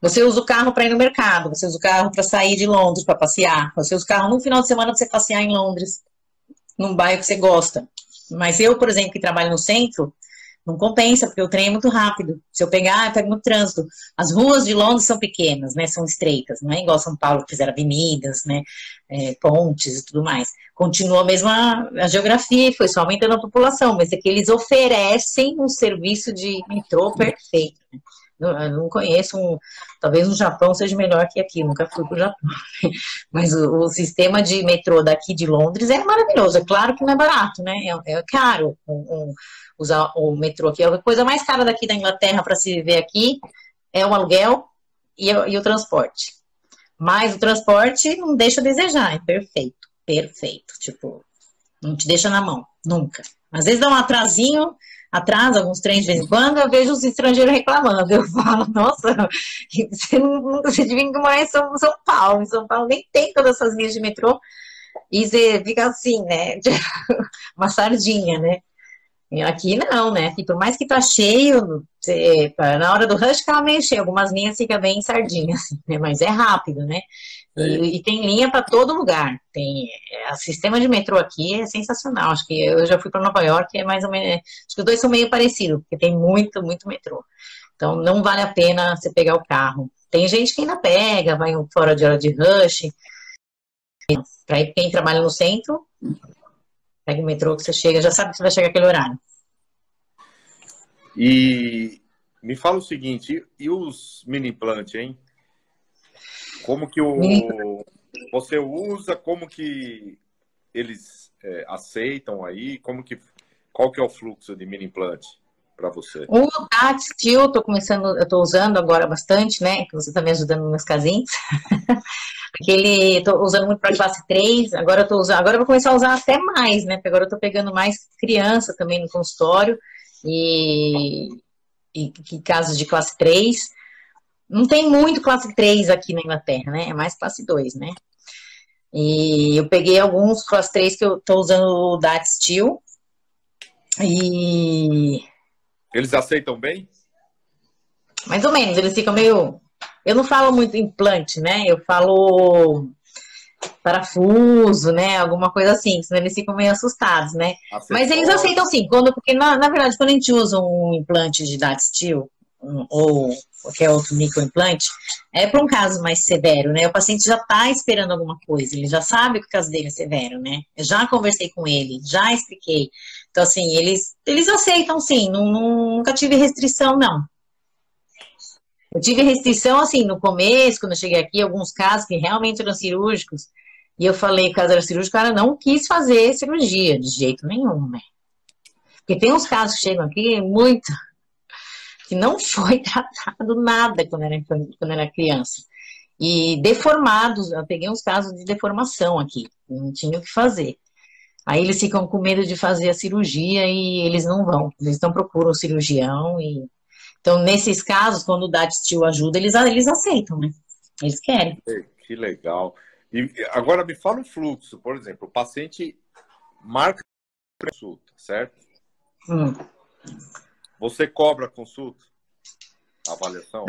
Você usa o carro para ir no mercado, você usa o carro para sair de Londres, para passear. Você usa o carro no final de semana para você passear em Londres, num bairro que você gosta. Mas eu, por exemplo, que trabalho no centro, não compensa, porque o trem é muito rápido. Se eu pegar, eu pego no trânsito. As ruas de Londres são pequenas, né? São estreitas, não é igual São Paulo, que fizeram avenidas, né? É, pontes e tudo mais. Continua a mesma a geografia, foi só aumentando a população, mas é que eles oferecem um serviço de metrô perfeito, né? Eu não conheço, um, talvez no Japão seja melhor que aqui, nunca fui para o Japão. Mas o, o sistema de metrô daqui de Londres é maravilhoso. É claro que não é barato, né? É, é caro um, um, usar o metrô aqui. A coisa mais cara daqui da Inglaterra para se viver aqui é o aluguel e, e o transporte. Mas o transporte não deixa a desejar, é perfeito, perfeito. Tipo, não te deixa na mão, nunca. Às vezes dá um atrasinho, atrasa alguns trens de vez em quando, eu vejo os estrangeiros reclamando. Eu falo, nossa, você, não, você devia morar em São, São Paulo. Em São Paulo nem tem todas essas linhas de metrô. E você fica assim, né? Uma sardinha, né? E aqui não, né? E por mais que tá cheio, você, na hora do rush fica meio cheio. Algumas linhas ficam bem sardinha, assim, né? Mas é rápido, né? E, e tem linha para todo lugar. Tem, é, o sistema de metrô aqui é sensacional. Acho que eu já fui para Nova York, é mais ou menos. Acho que os dois são meio parecidos, porque tem muito, muito metrô. Então não vale a pena você pegar o carro. Tem gente que ainda pega, vai fora de hora de rush. Para quem trabalha no centro, pega o metrô que você chega, já sabe que você vai chegar aquele horário. E me fala o seguinte, e os mini implantes, hein? Como que o você usa, como que eles é, aceitam aí, como que qual que é o fluxo de mini implante para você? O Daxtil, eu tô começando, eu tô usando agora bastante, né? Que você tá me ajudando nos casinhos. Aquele, eu tô usando muito para classe três, agora eu tô usando, agora eu vou começar a usar até mais, né? Porque agora eu tô pegando mais criança também no consultório e, e, e casos de classe três. Não tem muito classe três aqui na Inglaterra, né? É mais classe dois, né? E eu peguei alguns classe três que eu tô usando o Daxtil. E eles aceitam bem? Mais ou menos, eles ficam meio... Eu não falo muito implante, né? Eu falo parafuso, né? Alguma coisa assim, senão eles ficam meio assustados, né? Aceitou. Mas eles aceitam sim, quando, porque na, na verdade, quando a gente usa um implante de Daxtil, um, ou qualquer outro microimplante, é para um caso mais severo, né? O paciente já está esperando alguma coisa, ele já sabe que o caso dele é severo, né? Eu já conversei com ele, já expliquei. Então, assim, eles, eles aceitam sim, não, nunca tive restrição, não. Eu tive restrição, assim, no começo, quando eu cheguei aqui, alguns casos que realmente eram cirúrgicos, e eu falei que o caso era cirúrgico, o cara não quis fazer cirurgia, de jeito nenhum, né? Porque tem uns casos que chegam aqui, muito, que não foi tratado nada quando era, quando era criança. E deformados, eu peguei uns casos de deformação aqui, não tinha o que fazer. Aí eles ficam com medo de fazer a cirurgia e eles não vão, eles não procuram o cirurgião e... Então, nesses casos, quando o Daxtil ajuda, eles, eles aceitam, né? Eles querem. Que legal. E agora me fala o fluxo, por exemplo, o paciente marca a consulta, certo? Hum. Você cobra a consulta? A avaliação?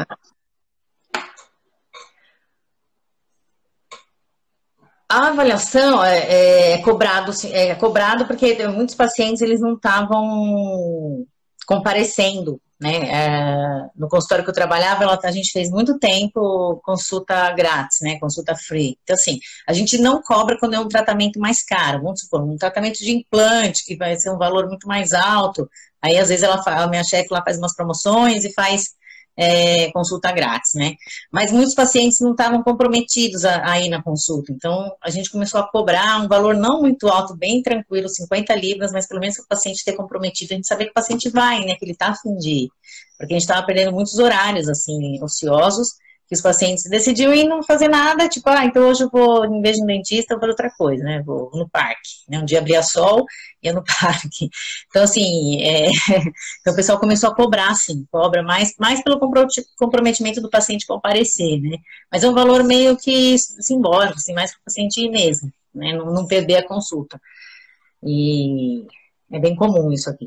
A avaliação é, é, cobrado, é cobrado porque muitos pacientes eles não estavam comparecendo. Né? É, no consultório que eu trabalhava, ela, a gente fez muito tempo consulta grátis, né? Consulta free. Então, assim, a gente não cobra quando é um tratamento mais caro. Vamos supor, um tratamento de implante, que vai ser um valor muito mais alto. Aí, às vezes, ela, a minha chefe lá faz umas promoções e faz é, consulta grátis, né? Mas muitos pacientes não estavam comprometidos a, a ir na consulta. Então, a gente começou a cobrar um valor não muito alto, bem tranquilo, cinquenta libras, mas pelo menos que o paciente esteja comprometido, a gente saber que o paciente vai, né? Que ele está a fim de ir. Porque a gente estava perdendo muitos horários, assim, ociosos, que os pacientes decidiam ir não fazer nada, tipo, ah, então hoje eu vou, em vez de um dentista, eu vou outra coisa, né? Vou no parque, né? Um dia abria sol, ia no parque. Então, assim, é... então o pessoal começou a cobrar, assim, cobra mais, mais pelo comprometimento do paciente comparecer, né? Mas é um valor meio que simbólico, assim, mais para o paciente ir mesmo, né? Não, não perder a consulta. E é bem comum isso aqui.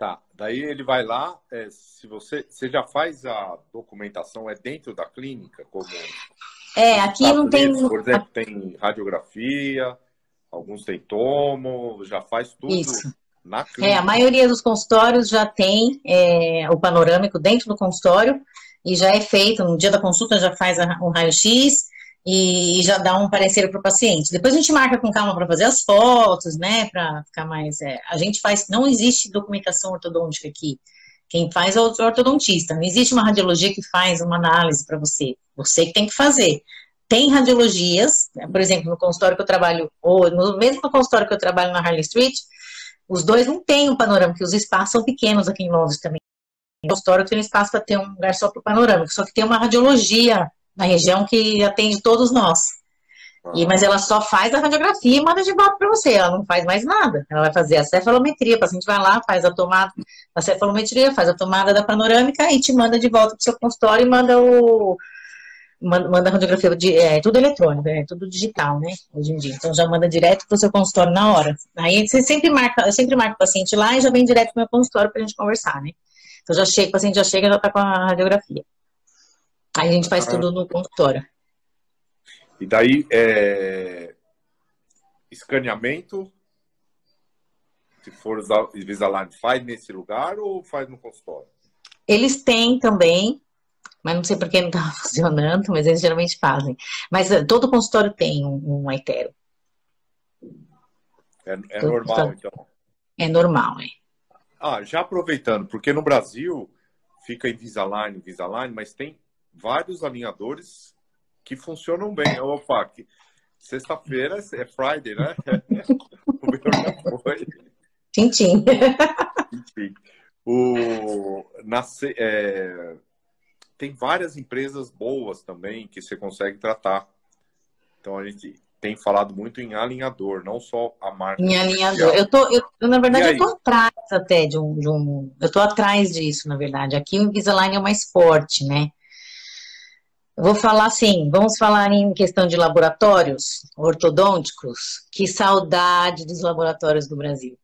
Tá, daí ele vai lá, é, se você, você já faz a documentação, é dentro da clínica, como É, nos aqui Estados não tem... Unidos, por exemplo, tem radiografia, alguns tem tomo, já faz tudo Isso. na É, a clínica. maioria dos consultórios já tem é, o panorâmico dentro do consultório e já é feito, no dia da consulta já faz a- um raio-x e já dá um parecer para o paciente. Depois a gente marca com calma para fazer as fotos, né, para ficar mais... é, a gente faz, não existe documentação ortodôntica aqui. Quem faz é o ortodontista. Não existe uma radiologia que faz uma análise para você. Você que tem que fazer. Tem radiologias, né, por exemplo, no consultório que eu trabalho, ou no mesmo consultório que eu trabalho na Harley Street, os dois não têm um panorâmico, porque os espaços são pequenos aqui em Londres também. O consultório tem um espaço para ter um lugar só para o panorâmico, só que tem uma radiologia na região que atende todos nós. E, mas ela só faz a radiografia e manda de volta para você, ela não faz mais nada. Ela vai fazer a cefalometria, o paciente vai lá, faz a tomada da cefalometria, faz a tomada da panorâmica e te manda de volta para o seu consultório e manda o... Manda a radiografia, de, é tudo eletrônico, é tudo digital, né, hoje em dia. Então já manda direto para o seu consultório na hora. Aí você sempre marca, eu sempre marco o paciente lá e já vem direto para o meu consultório para a gente conversar, né. Então já chega, o paciente já chega e já está com a radiografia. Aí a gente faz tudo no consultório. E daí, é, escaneamento, se for usar Invisalign, faz nesse lugar ou faz no consultório? Eles têm também, mas não sei por que não estava funcionando, mas eles geralmente fazem. Mas uh, todo consultório tem um, um iTero. É, é normal, então? É normal, é. Ah, já aproveitando, porque no Brasil fica Invisalign, Invisalign, mas tem vários alinhadores que funcionam bem. Opa, que... sexta-feira é Friday, né? O meu já foi. Tintim. Enfim, o... Nasce... É... tem várias empresas boas também que você consegue tratar. Então a gente tem falado muito em alinhador, não só a marca. Em alinhador. Eu tô, eu, na verdade, eu tô atrás até de um, de um. Eu tô atrás disso, na verdade. Aqui o Invisalign é mais forte, né? Eu vou falar assim, vamos falar em questão de laboratórios ortodônticos. Que saudade dos laboratórios do Brasil.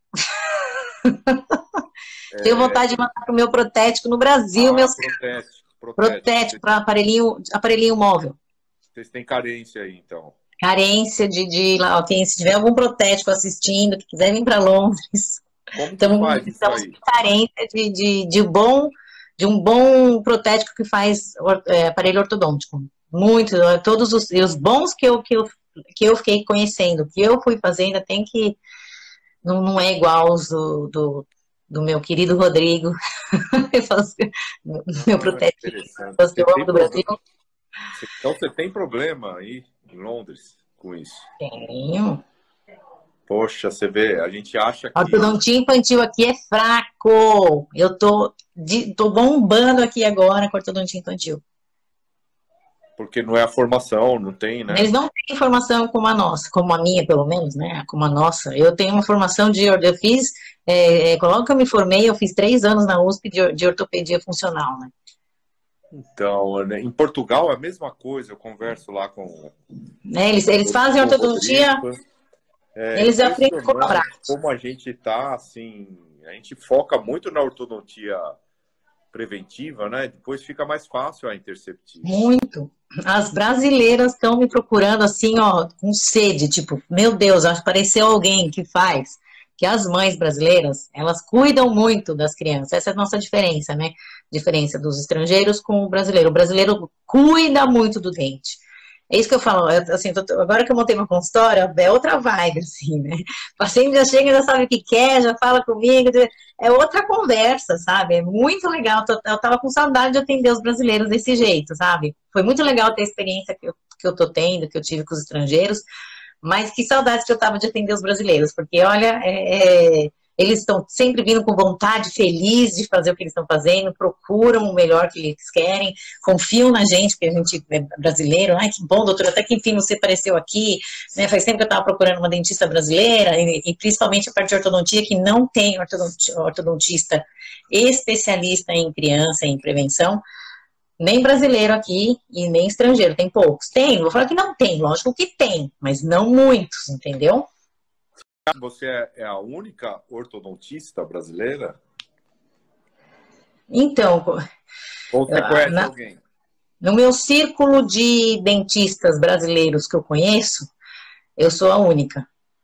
É... Tenho vontade de mandar para o meu protético no Brasil, ah, meus protético, protético. protético para aparelhinho, aparelhinho móvel. Vocês têm carência aí, então? Carência de, de lá, quem, se tiver algum protético assistindo, que quiser vir para Londres. Como estamos, que faz isso aí? Carência de, de, de, bom, de um bom protético que faz é, aparelho ortodôntico. Muito, todos os, os bons que eu, que, eu, que eu fiquei conhecendo, que eu fui fazendo, tem que... Não, não é igual os do, do, do meu querido Rodrigo. Eu faço, meu ah, protético do Brasil. Então você tem problema aí em Londres com isso? Tenho. Poxa, você vê, a gente acha que... A ortodontia infantil aqui é fraco. Eu tô, de, tô bombando aqui agora com a ortodontia infantil. Porque não é a formação, não tem, né? Eles não têm formação como a nossa, como a minha, pelo menos, né? Como a nossa. Eu tenho uma formação de... Eu fiz... É, logo que eu me formei, eu fiz três anos na U S P de, de ortopedia funcional, né? Então, né, em Portugal é a mesma coisa, eu converso lá com... É, eles, eles fazem ortodontia... É, eles aprendem com como a gente tá, assim... A gente foca muito na ortodontia preventiva, né? Depois fica mais fácil a interceptiva. Muito. As brasileiras estão me procurando assim, ó, com sede, tipo, meu Deus, apareceu alguém que faz. Que as mães brasileiras, elas cuidam muito das crianças. Essa é a nossa diferença, né? Diferença dos estrangeiros com o brasileiro. O brasileiro cuida muito do dente. É isso que eu falo, eu, assim, tô, agora que eu montei meu consultório, é outra vibe, assim, né? O paciente já chega, já sabe o que quer, já fala comigo, é outra conversa, sabe? É muito legal, eu tava com saudade de atender os brasileiros desse jeito, sabe? Foi muito legal ter a experiência que eu, que eu tô tendo, que eu tive com os estrangeiros, mas que saudades que eu tava de atender os brasileiros, porque, olha, é, é, eles estão sempre vindo com vontade, feliz de fazer o que eles estão fazendo, procuram o melhor que eles querem, confiam na gente, porque a gente é brasileiro. Ai, que bom, doutor, até que enfim você apareceu aqui, né? Faz tempo que eu estava procurando uma dentista brasileira, e, e principalmente a parte de ortodontia, que não tem ortodontista especialista em criança, em prevenção, nem brasileiro aqui e nem estrangeiro, tem poucos. Tem, vou falar que não tem, lógico que tem, mas não muitos, entendeu? Você é a única ortodontista brasileira? Então, Ou você conhece na, alguém? no meu círculo de dentistas brasileiros que eu conheço, eu sou a única.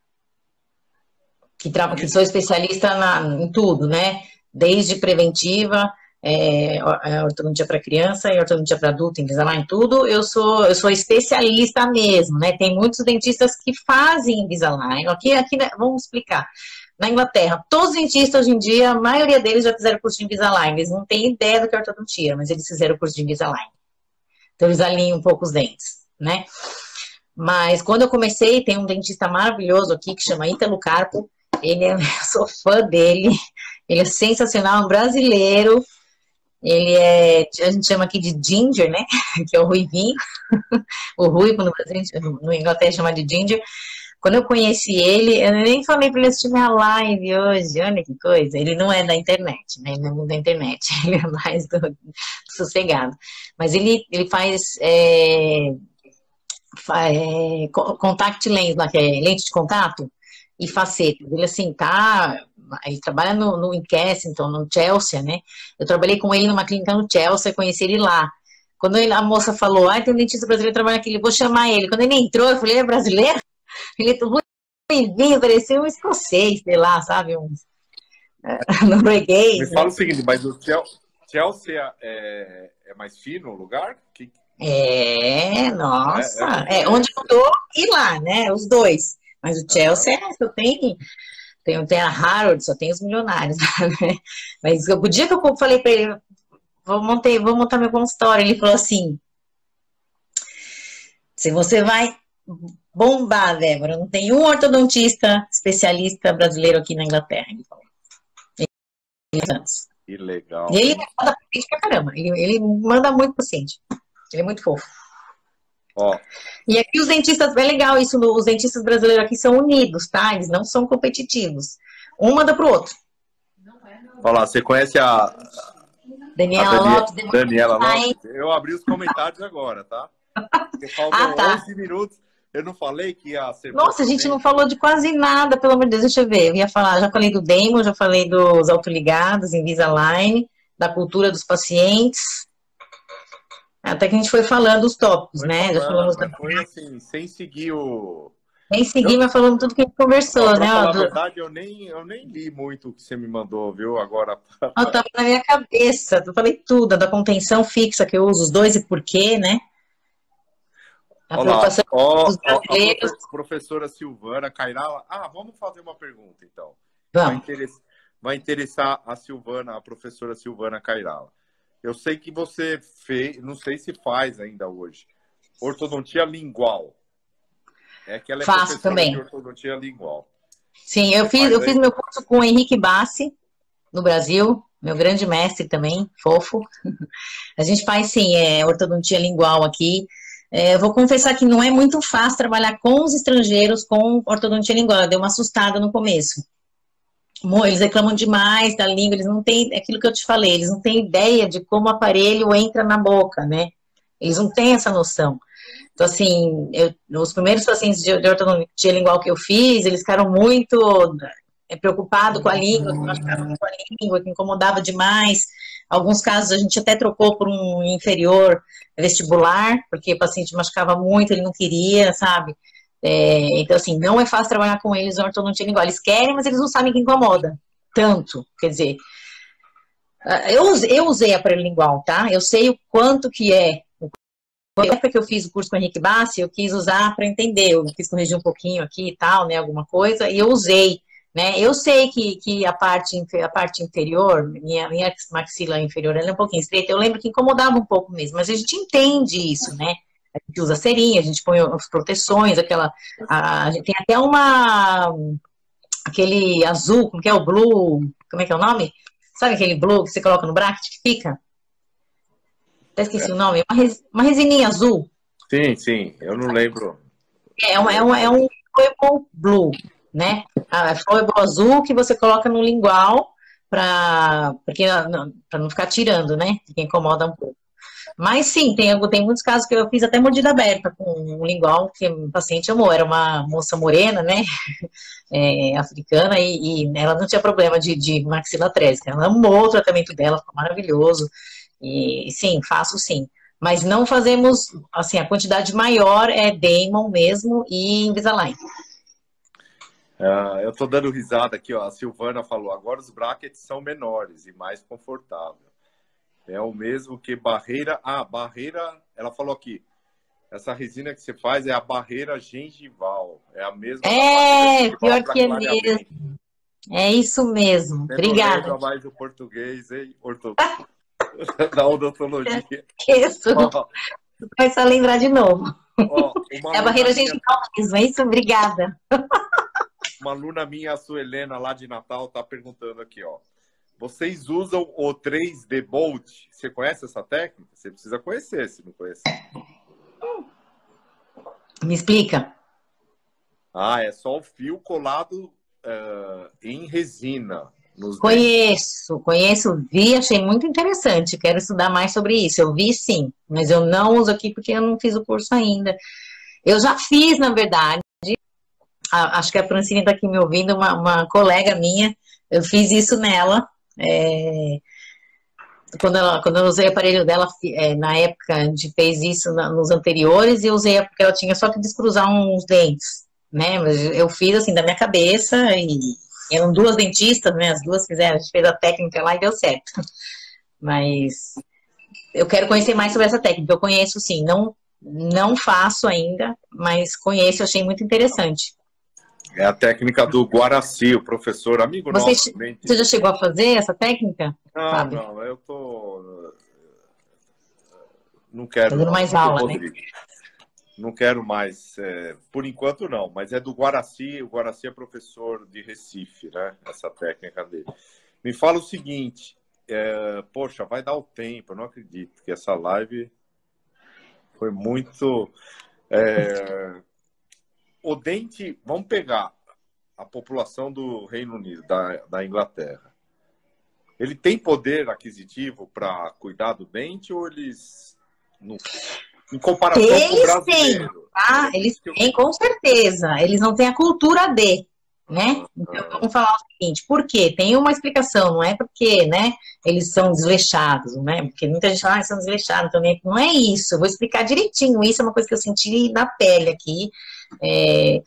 Que, tra... que sou especialista na... em tudo, né? Desde preventiva, é, ortodontia para criança e ortodontia para adulto, Invisalign, tudo. Eu sou, eu sou especialista mesmo, né? Tem muitos dentistas que fazem Invisalign. Aqui, aqui, vamos explicar. Na Inglaterra, todos os dentistas hoje em dia, a maioria deles já fizeram curso de Invisalign. Eles não têm ideia do que é ortodontia, mas eles fizeram o curso de Invisalign. Então, eles alinham um pouco os dentes, né? Mas quando eu comecei, tem um dentista maravilhoso aqui que chama Ítalo Carpo. Ele é, eu sou fã dele, ele é sensacional, um brasileiro, ele é, a gente chama aqui de Ginger, né, que é o ruivinho, o ruivo no Brasil, no Inglaterra chama de Ginger. Quando eu conheci ele, eu nem falei para ele assistir minha live hoje, olha que coisa, ele não é da internet, né, ele não é da internet, ele é mais do, do sossegado, mas ele, ele faz, é, faz é, contact lens, lá, que é lente de contato, e facetas. Ele, assim, tá... Ele trabalha no, no em Kensington, no Chelsea, né? Eu trabalhei com ele numa clínica no Chelsea, conheci ele lá. Quando ele, a moça falou, ah, tem um dentista brasileiro que trabalha aqui, vou chamar ele. Quando ele entrou, eu falei, é brasileiro? Ele vinha, parecia um escocês, sei lá, sabe? Um norueguês. Me né? fala o seguinte, mas o Chelsea é, é mais fino o lugar? Que... É, nossa. É, é, é, onde eu tô e lá, né? Os dois. Mas o Chelsea, uhum. é, só tem, tem, tem a Harrods, só tem os milionários, né? Mas o dia que eu falei para ele, vou montar, vou montar meu consultório, ele falou assim, se você vai bombar, Débora, não tem um ortodontista especialista brasileiro aqui na Inglaterra. Ele falou. Que legal. E ele manda paciente pra caramba, ele, ele manda muito paciente, ele é muito fofo. Ó. E aqui os dentistas, é legal isso, os dentistas brasileiros aqui são unidos, tá? Eles não são competitivos. Um manda pro outro. Olha lá, você conhece a Daniela a Lopes? Daniela, Daniela Lopes? Eu abri os comentários agora, tá? Porque faltam ah, tá. onze minutos. Eu não falei que ia ser... Nossa, a gente não falou de quase nada, pelo amor de Deus, deixa eu ver. Eu ia falar, já falei do Damon, já falei dos autoligados, Invisalign, da cultura dos pacientes... Até que a gente foi falando os tópicos, foi né? Falando, Já falamos mas da... foi assim, sem seguir o... Sem seguir, eu... mas falando tudo que a gente conversou, pra né? Pra falar do... a verdade, eu nem, eu nem li muito o que você me mandou, viu? Agora... Eu tava na minha cabeça, eu falei tudo, da contenção fixa que eu uso, os dois e porquê, né? A Olá, preocupação ó, dos brasileiros. Ó, a professora Silvana Cairala... Ah, vamos fazer uma pergunta, então. Vamos. Vai interessar, vai interessar a Silvana, a professora Silvana Cairala. Eu sei que você fez, não sei se faz ainda hoje, ortodontia lingual. É que ela é Faço também. De ortodontia lingual. Sim, eu fiz, eu fiz meu curso com o Henrique Bassi, no Brasil, meu grande mestre também, fofo. A gente faz, sim, é, ortodontia lingual aqui. É, eu vou confessar que não é muito fácil trabalhar com os estrangeiros com ortodontia lingual. Eu dei uma assustada no começo. Eles reclamam demais da língua, eles não têm, é aquilo que eu te falei, eles não têm ideia de como o aparelho entra na boca, né? Eles não têm essa noção. Então, assim, eu, os primeiros pacientes de, de ortodontia lingual que eu fiz, eles ficaram muito é, preocupados com a língua, que machucavam com a língua, que incomodava demais. Alguns casos a gente até trocou por um inferior vestibular, porque o paciente machucava muito, ele não queria, sabe? É, então, assim, não é fácil trabalhar com eles na ortodontia lingual. Eles querem, mas eles não sabem que incomoda tanto. Quer dizer, eu, eu usei aparelho lingual, tá? Eu sei o quanto que é. Na época que eu fiz o curso com o Henrique Bassi, eu quis usar para entender. Eu quis corrigir um pouquinho aqui e tal, né? Alguma coisa, e eu usei, né? Eu sei que, que a, parte, a parte inferior, minha, minha maxila inferior, ela é um pouquinho estreita. Eu lembro que incomodava um pouco mesmo, mas a gente entende isso, né? A gente usa cerinha, a gente põe as proteções, aquela... A, a gente tem até uma... Aquele azul, como que é o blue... Como é que é o nome? Sabe aquele blue que você coloca no bracket que fica? Até esqueci é. o nome. Uma, res, uma resininha azul. Sim, sim. Eu não lembro. É, uma, é, uma, é um Flowable Blue, né? A Flowable azul que você coloca no lingual para não, não ficar tirando, né? Que incomoda um pouco. Mas sim, tem, tem muitos casos que eu fiz até mordida aberta com um lingual que o paciente amou. Era uma moça morena, né? É, africana, e, e ela não tinha problema de, de maxila trésica. Ela amou o tratamento dela, ficou maravilhoso. E sim, faço sim. Mas não fazemos, assim, a quantidade maior é Damon mesmo e Invisalign. Uh, eu tô dando risada aqui, ó. A Silvana falou, agora os brackets são menores e mais confortáveis. É o mesmo que barreira... Ah, barreira... Ela falou aqui, essa resina que você faz é a barreira gengival. É a mesma... É, pior que é mesmo. É isso mesmo. Você obrigada. Não mais o português, hein? Orto... da odontologia. Isso. Ó, vai só lembrar de novo. Ó, é a barreira minha... gengival mesmo, é isso? Obrigada. Uma aluna minha, a Suelena, lá de Natal, tá perguntando aqui, ó. Vocês usam o três D Bolt? Você conhece essa técnica? Você precisa conhecer, se não conhecer. Me explica. Ah, é só o fio colado uh, em resina. Nos conheço, dentes. conheço, vi, achei muito interessante. Quero estudar mais sobre isso. Eu vi sim, mas eu não uso aqui porque eu não fiz o curso ainda. Eu já fiz, na verdade. Acho que a Francine está aqui me ouvindo, uma, uma colega minha. Eu fiz isso nela. É, quando, ela, quando eu usei o aparelho dela, é, na época, a gente fez isso na, nos anteriores, e eu usei porque ela tinha só que descruzar uns dentes, né? Mas eu fiz assim da minha cabeça, e eram duas dentistas, né? As duas fizeram, a gente fez a técnica lá e deu certo. Mas eu quero conhecer mais sobre essa técnica. Eu conheço sim, não, não faço ainda, mas conheço, achei muito interessante. É a técnica do Guaraci, o professor, amigo você, nosso. Você já chegou a fazer essa técnica? Não, Fábio? não, eu tô... Não quero... Tô dando mais não, aula, né? Não quero mais, é, por enquanto não, mas é do Guaraci, o Guaraci é professor de Recife, né? Essa técnica dele. Me fala o seguinte, é, poxa, vai dar o tempo, eu não acredito que essa live foi muito... É, o dente, vamos pegar a população do Reino Unido, da, da Inglaterra. Ele tem poder aquisitivo para cuidar do dente ou eles, no, em comparação eles com o brasileiro? Têm, tá? Eles têm, com certeza. Eles não têm a cultura de, né? Então, vamos falar o seguinte, por quê? Tem uma explicação, não é porque, né, eles são desleixados, né? Porque muita gente fala, ah, são desleixados também. Não é isso, eu vou explicar direitinho. Isso é uma coisa que eu senti na pele aqui. É,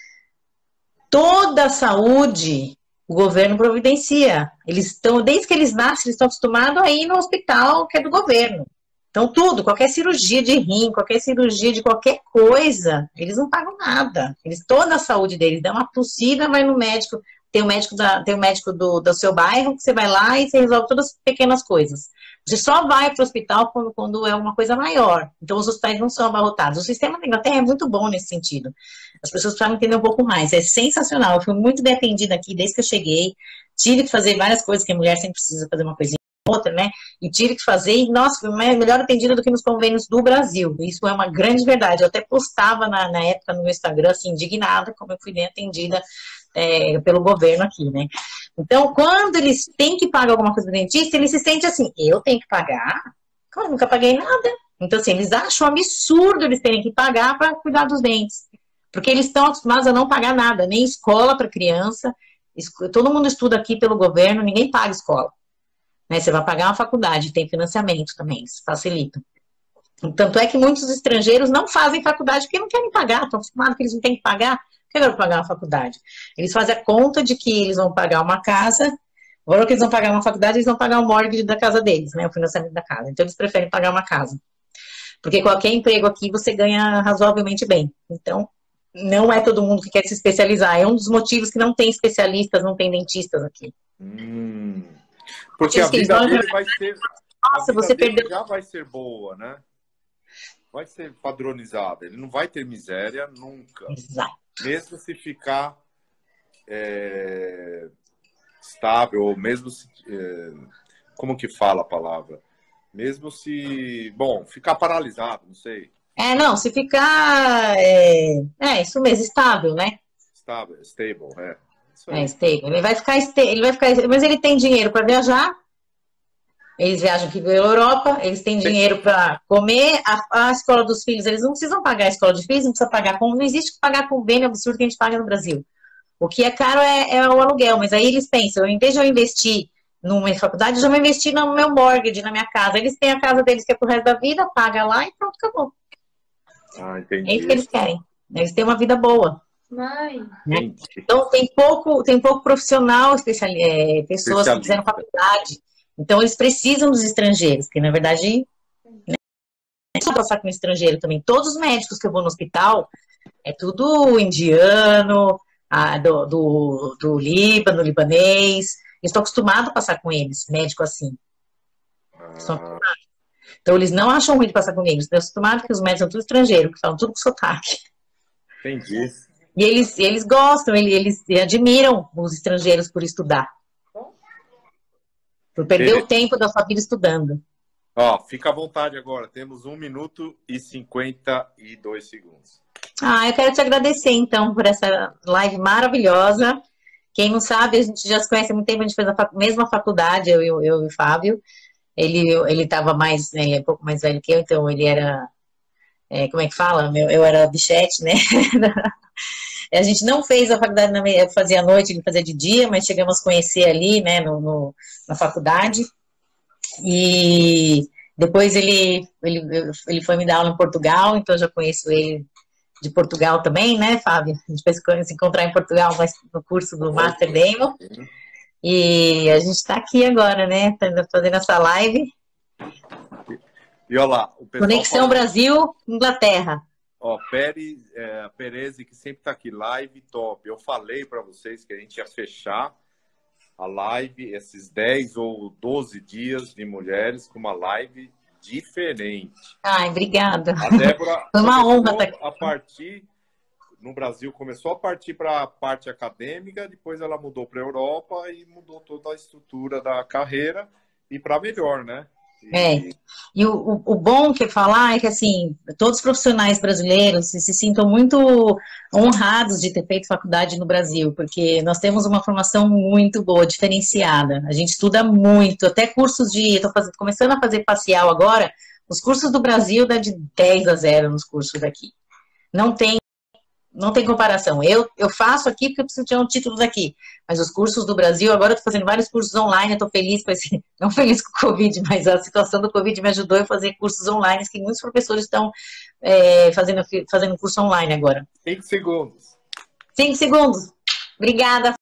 toda a saúde o governo providencia. Eles estão, desde que eles nascem, eles estão acostumados a ir no hospital que é do governo. Então, tudo, qualquer cirurgia de rim, qualquer cirurgia de qualquer coisa, eles não pagam nada. Eles, toda a saúde deles, dá uma tossida, vai no médico, tem o médico, da, tem o médico do, do seu bairro, que você vai lá e você resolve todas as pequenas coisas. Você só vai para o hospital quando, quando é uma coisa maior. Então, os hospitais não são abarrotados. O sistema da Inglaterra é muito bom nesse sentido. As pessoas precisam entender um pouco mais. É sensacional. Eu fui muito bem atendida aqui desde que eu cheguei. Tive que fazer várias coisas, que a mulher sempre precisa fazer uma coisinha ou outra, né? E tive que fazer. E, nossa, fui melhor atendida do que nos convênios do Brasil. Isso é uma grande verdade. Eu até postava na, na época no meu Instagram, assim, indignada, como eu fui bem atendida é, pelo governo aqui, né? Então, quando eles têm que pagar alguma coisa do dentista, eles se sentem assim, eu tenho que pagar? Eu nunca paguei nada. Então, assim, eles acham absurdo eles terem que pagar para cuidar dos dentes. Porque eles estão acostumados a não pagar nada, nem escola para criança. Todo mundo estuda aqui pelo governo, ninguém paga escola. Né? Você vai pagar uma faculdade, tem financiamento também, isso facilita. Tanto é que muitos estrangeiros não fazem faculdade porque não querem pagar, estão acostumados que eles não têm que pagar. Por que eu vou pagar uma faculdade? Eles fazem a conta de que eles vão pagar uma casa, agora que eles vão pagar uma faculdade, eles vão pagar o mortgage da casa deles, né? O financiamento da casa. Então, eles preferem pagar uma casa. Porque qualquer emprego aqui, você ganha razoavelmente bem. Então, não é todo mundo que quer se especializar. É um dos motivos que não tem especialistas, não tem dentistas aqui. Hum, porque a vida dele vai ser... Nossa, você perdeu... já vai ser boa, né? Vai ser padronizada. Ele não vai ter miséria nunca. Exato. Mesmo se ficar é, estável, ou mesmo se... É, como que fala a palavra? Mesmo se... Bom, ficar paralisado, não sei. É, não, se ficar... É, é isso mesmo, estável, né? Estável, stable, é. Isso aí. É, stable. Ele vai ficar... Ele vai ficar mas ele tem dinheiro para viajar? Eles viajam aqui pela Europa, eles têm dinheiro para comer, a, a escola dos filhos, eles não precisam pagar a escola de filhos, não precisa pagar com, não existe pagar convênio absurdo que a gente paga no Brasil. O que é caro é, é o aluguel, mas aí eles pensam, em vez de eu investir numa faculdade, eu já vou investir no meu mortgage, na minha casa. Eles têm a casa deles que é pro resto da vida, paga lá e pronto, acabou. Ah, entendi. É isso que eles querem. Eles têm uma vida boa. Mãe. Né? Então tem pouco, tem pouco profissional, especial, é, pessoas que fizeram faculdade. Então eles precisam dos estrangeiros, que na verdade né, não é só passar com estrangeiro também. Todos os médicos que eu vou no hospital é tudo indiano, a, do, do, do Líbano, libanês. Eu estou acostumado a passar com eles, médico assim. Ah. Então eles não acham ruim de passar comigo. Estão acostumados que os médicos são tudo estrangeiros, que falam tudo com sotaque. Entendi. E eles, eles gostam, eles, eles admiram os estrangeiros por estudar. Por perder o tempo da sua vida estudando. Ó, fica à vontade agora. Temos um minuto e cinquenta e dois segundos. Ah, eu quero te agradecer, então, por essa live maravilhosa. Quem não sabe, a gente já se conhece há muito tempo, a gente fez a fac... mesma faculdade, eu, eu, eu e o Fábio. Ele ele estava mais, né, ele é um pouco mais velho que eu, então ele era, é, como é que fala? Eu, eu era bichete, né? A gente não fez a faculdade, na, eu fazia à noite, ele fazia de dia, mas chegamos a conhecer ali, né, no, no, na faculdade. E depois ele, ele, ele foi me dar aula em Portugal, então eu já conheço ele de Portugal também, né, Fábio? A gente vai se encontrar em Portugal mas no curso do Master Demo. E a gente está aqui agora, né, fazendo essa live. E olha lá, o pessoal Conexão falou... Brasil, Inglaterra. Ó, Pérez, é, Pereze, que sempre está aqui, live top. Eu falei para vocês que a gente ia fechar a live, esses dez ou doze dias de mulheres, com uma live diferente. Ai, obrigada. A Débora foi uma honra estar aqui. A partir, no Brasil, começou a partir para a parte acadêmica, depois ela mudou para a Europa e mudou toda a estrutura da carreira e para melhor, né? E... É, e o, o, o bom que falar é que, assim, todos os profissionais brasileiros se, se sintam muito honrados de ter feito faculdade no Brasil, porque nós temos uma formação muito boa, diferenciada. A gente estuda muito, até cursos de... Estou começando a fazer facial agora, os cursos do Brasil dá de dez a zero nos cursos daqui. Não tem Não tem comparação. Eu, eu faço aqui porque eu preciso tirar um título daqui. Mas os cursos do Brasil, agora eu estou fazendo vários cursos online, eu estou feliz com esse, não feliz com o Covid, mas a situação do Covid me ajudou a fazer cursos online, que muitos professores estão é, fazendo, fazendo curso online agora. Cinco segundos. Cinco segundos. Obrigada.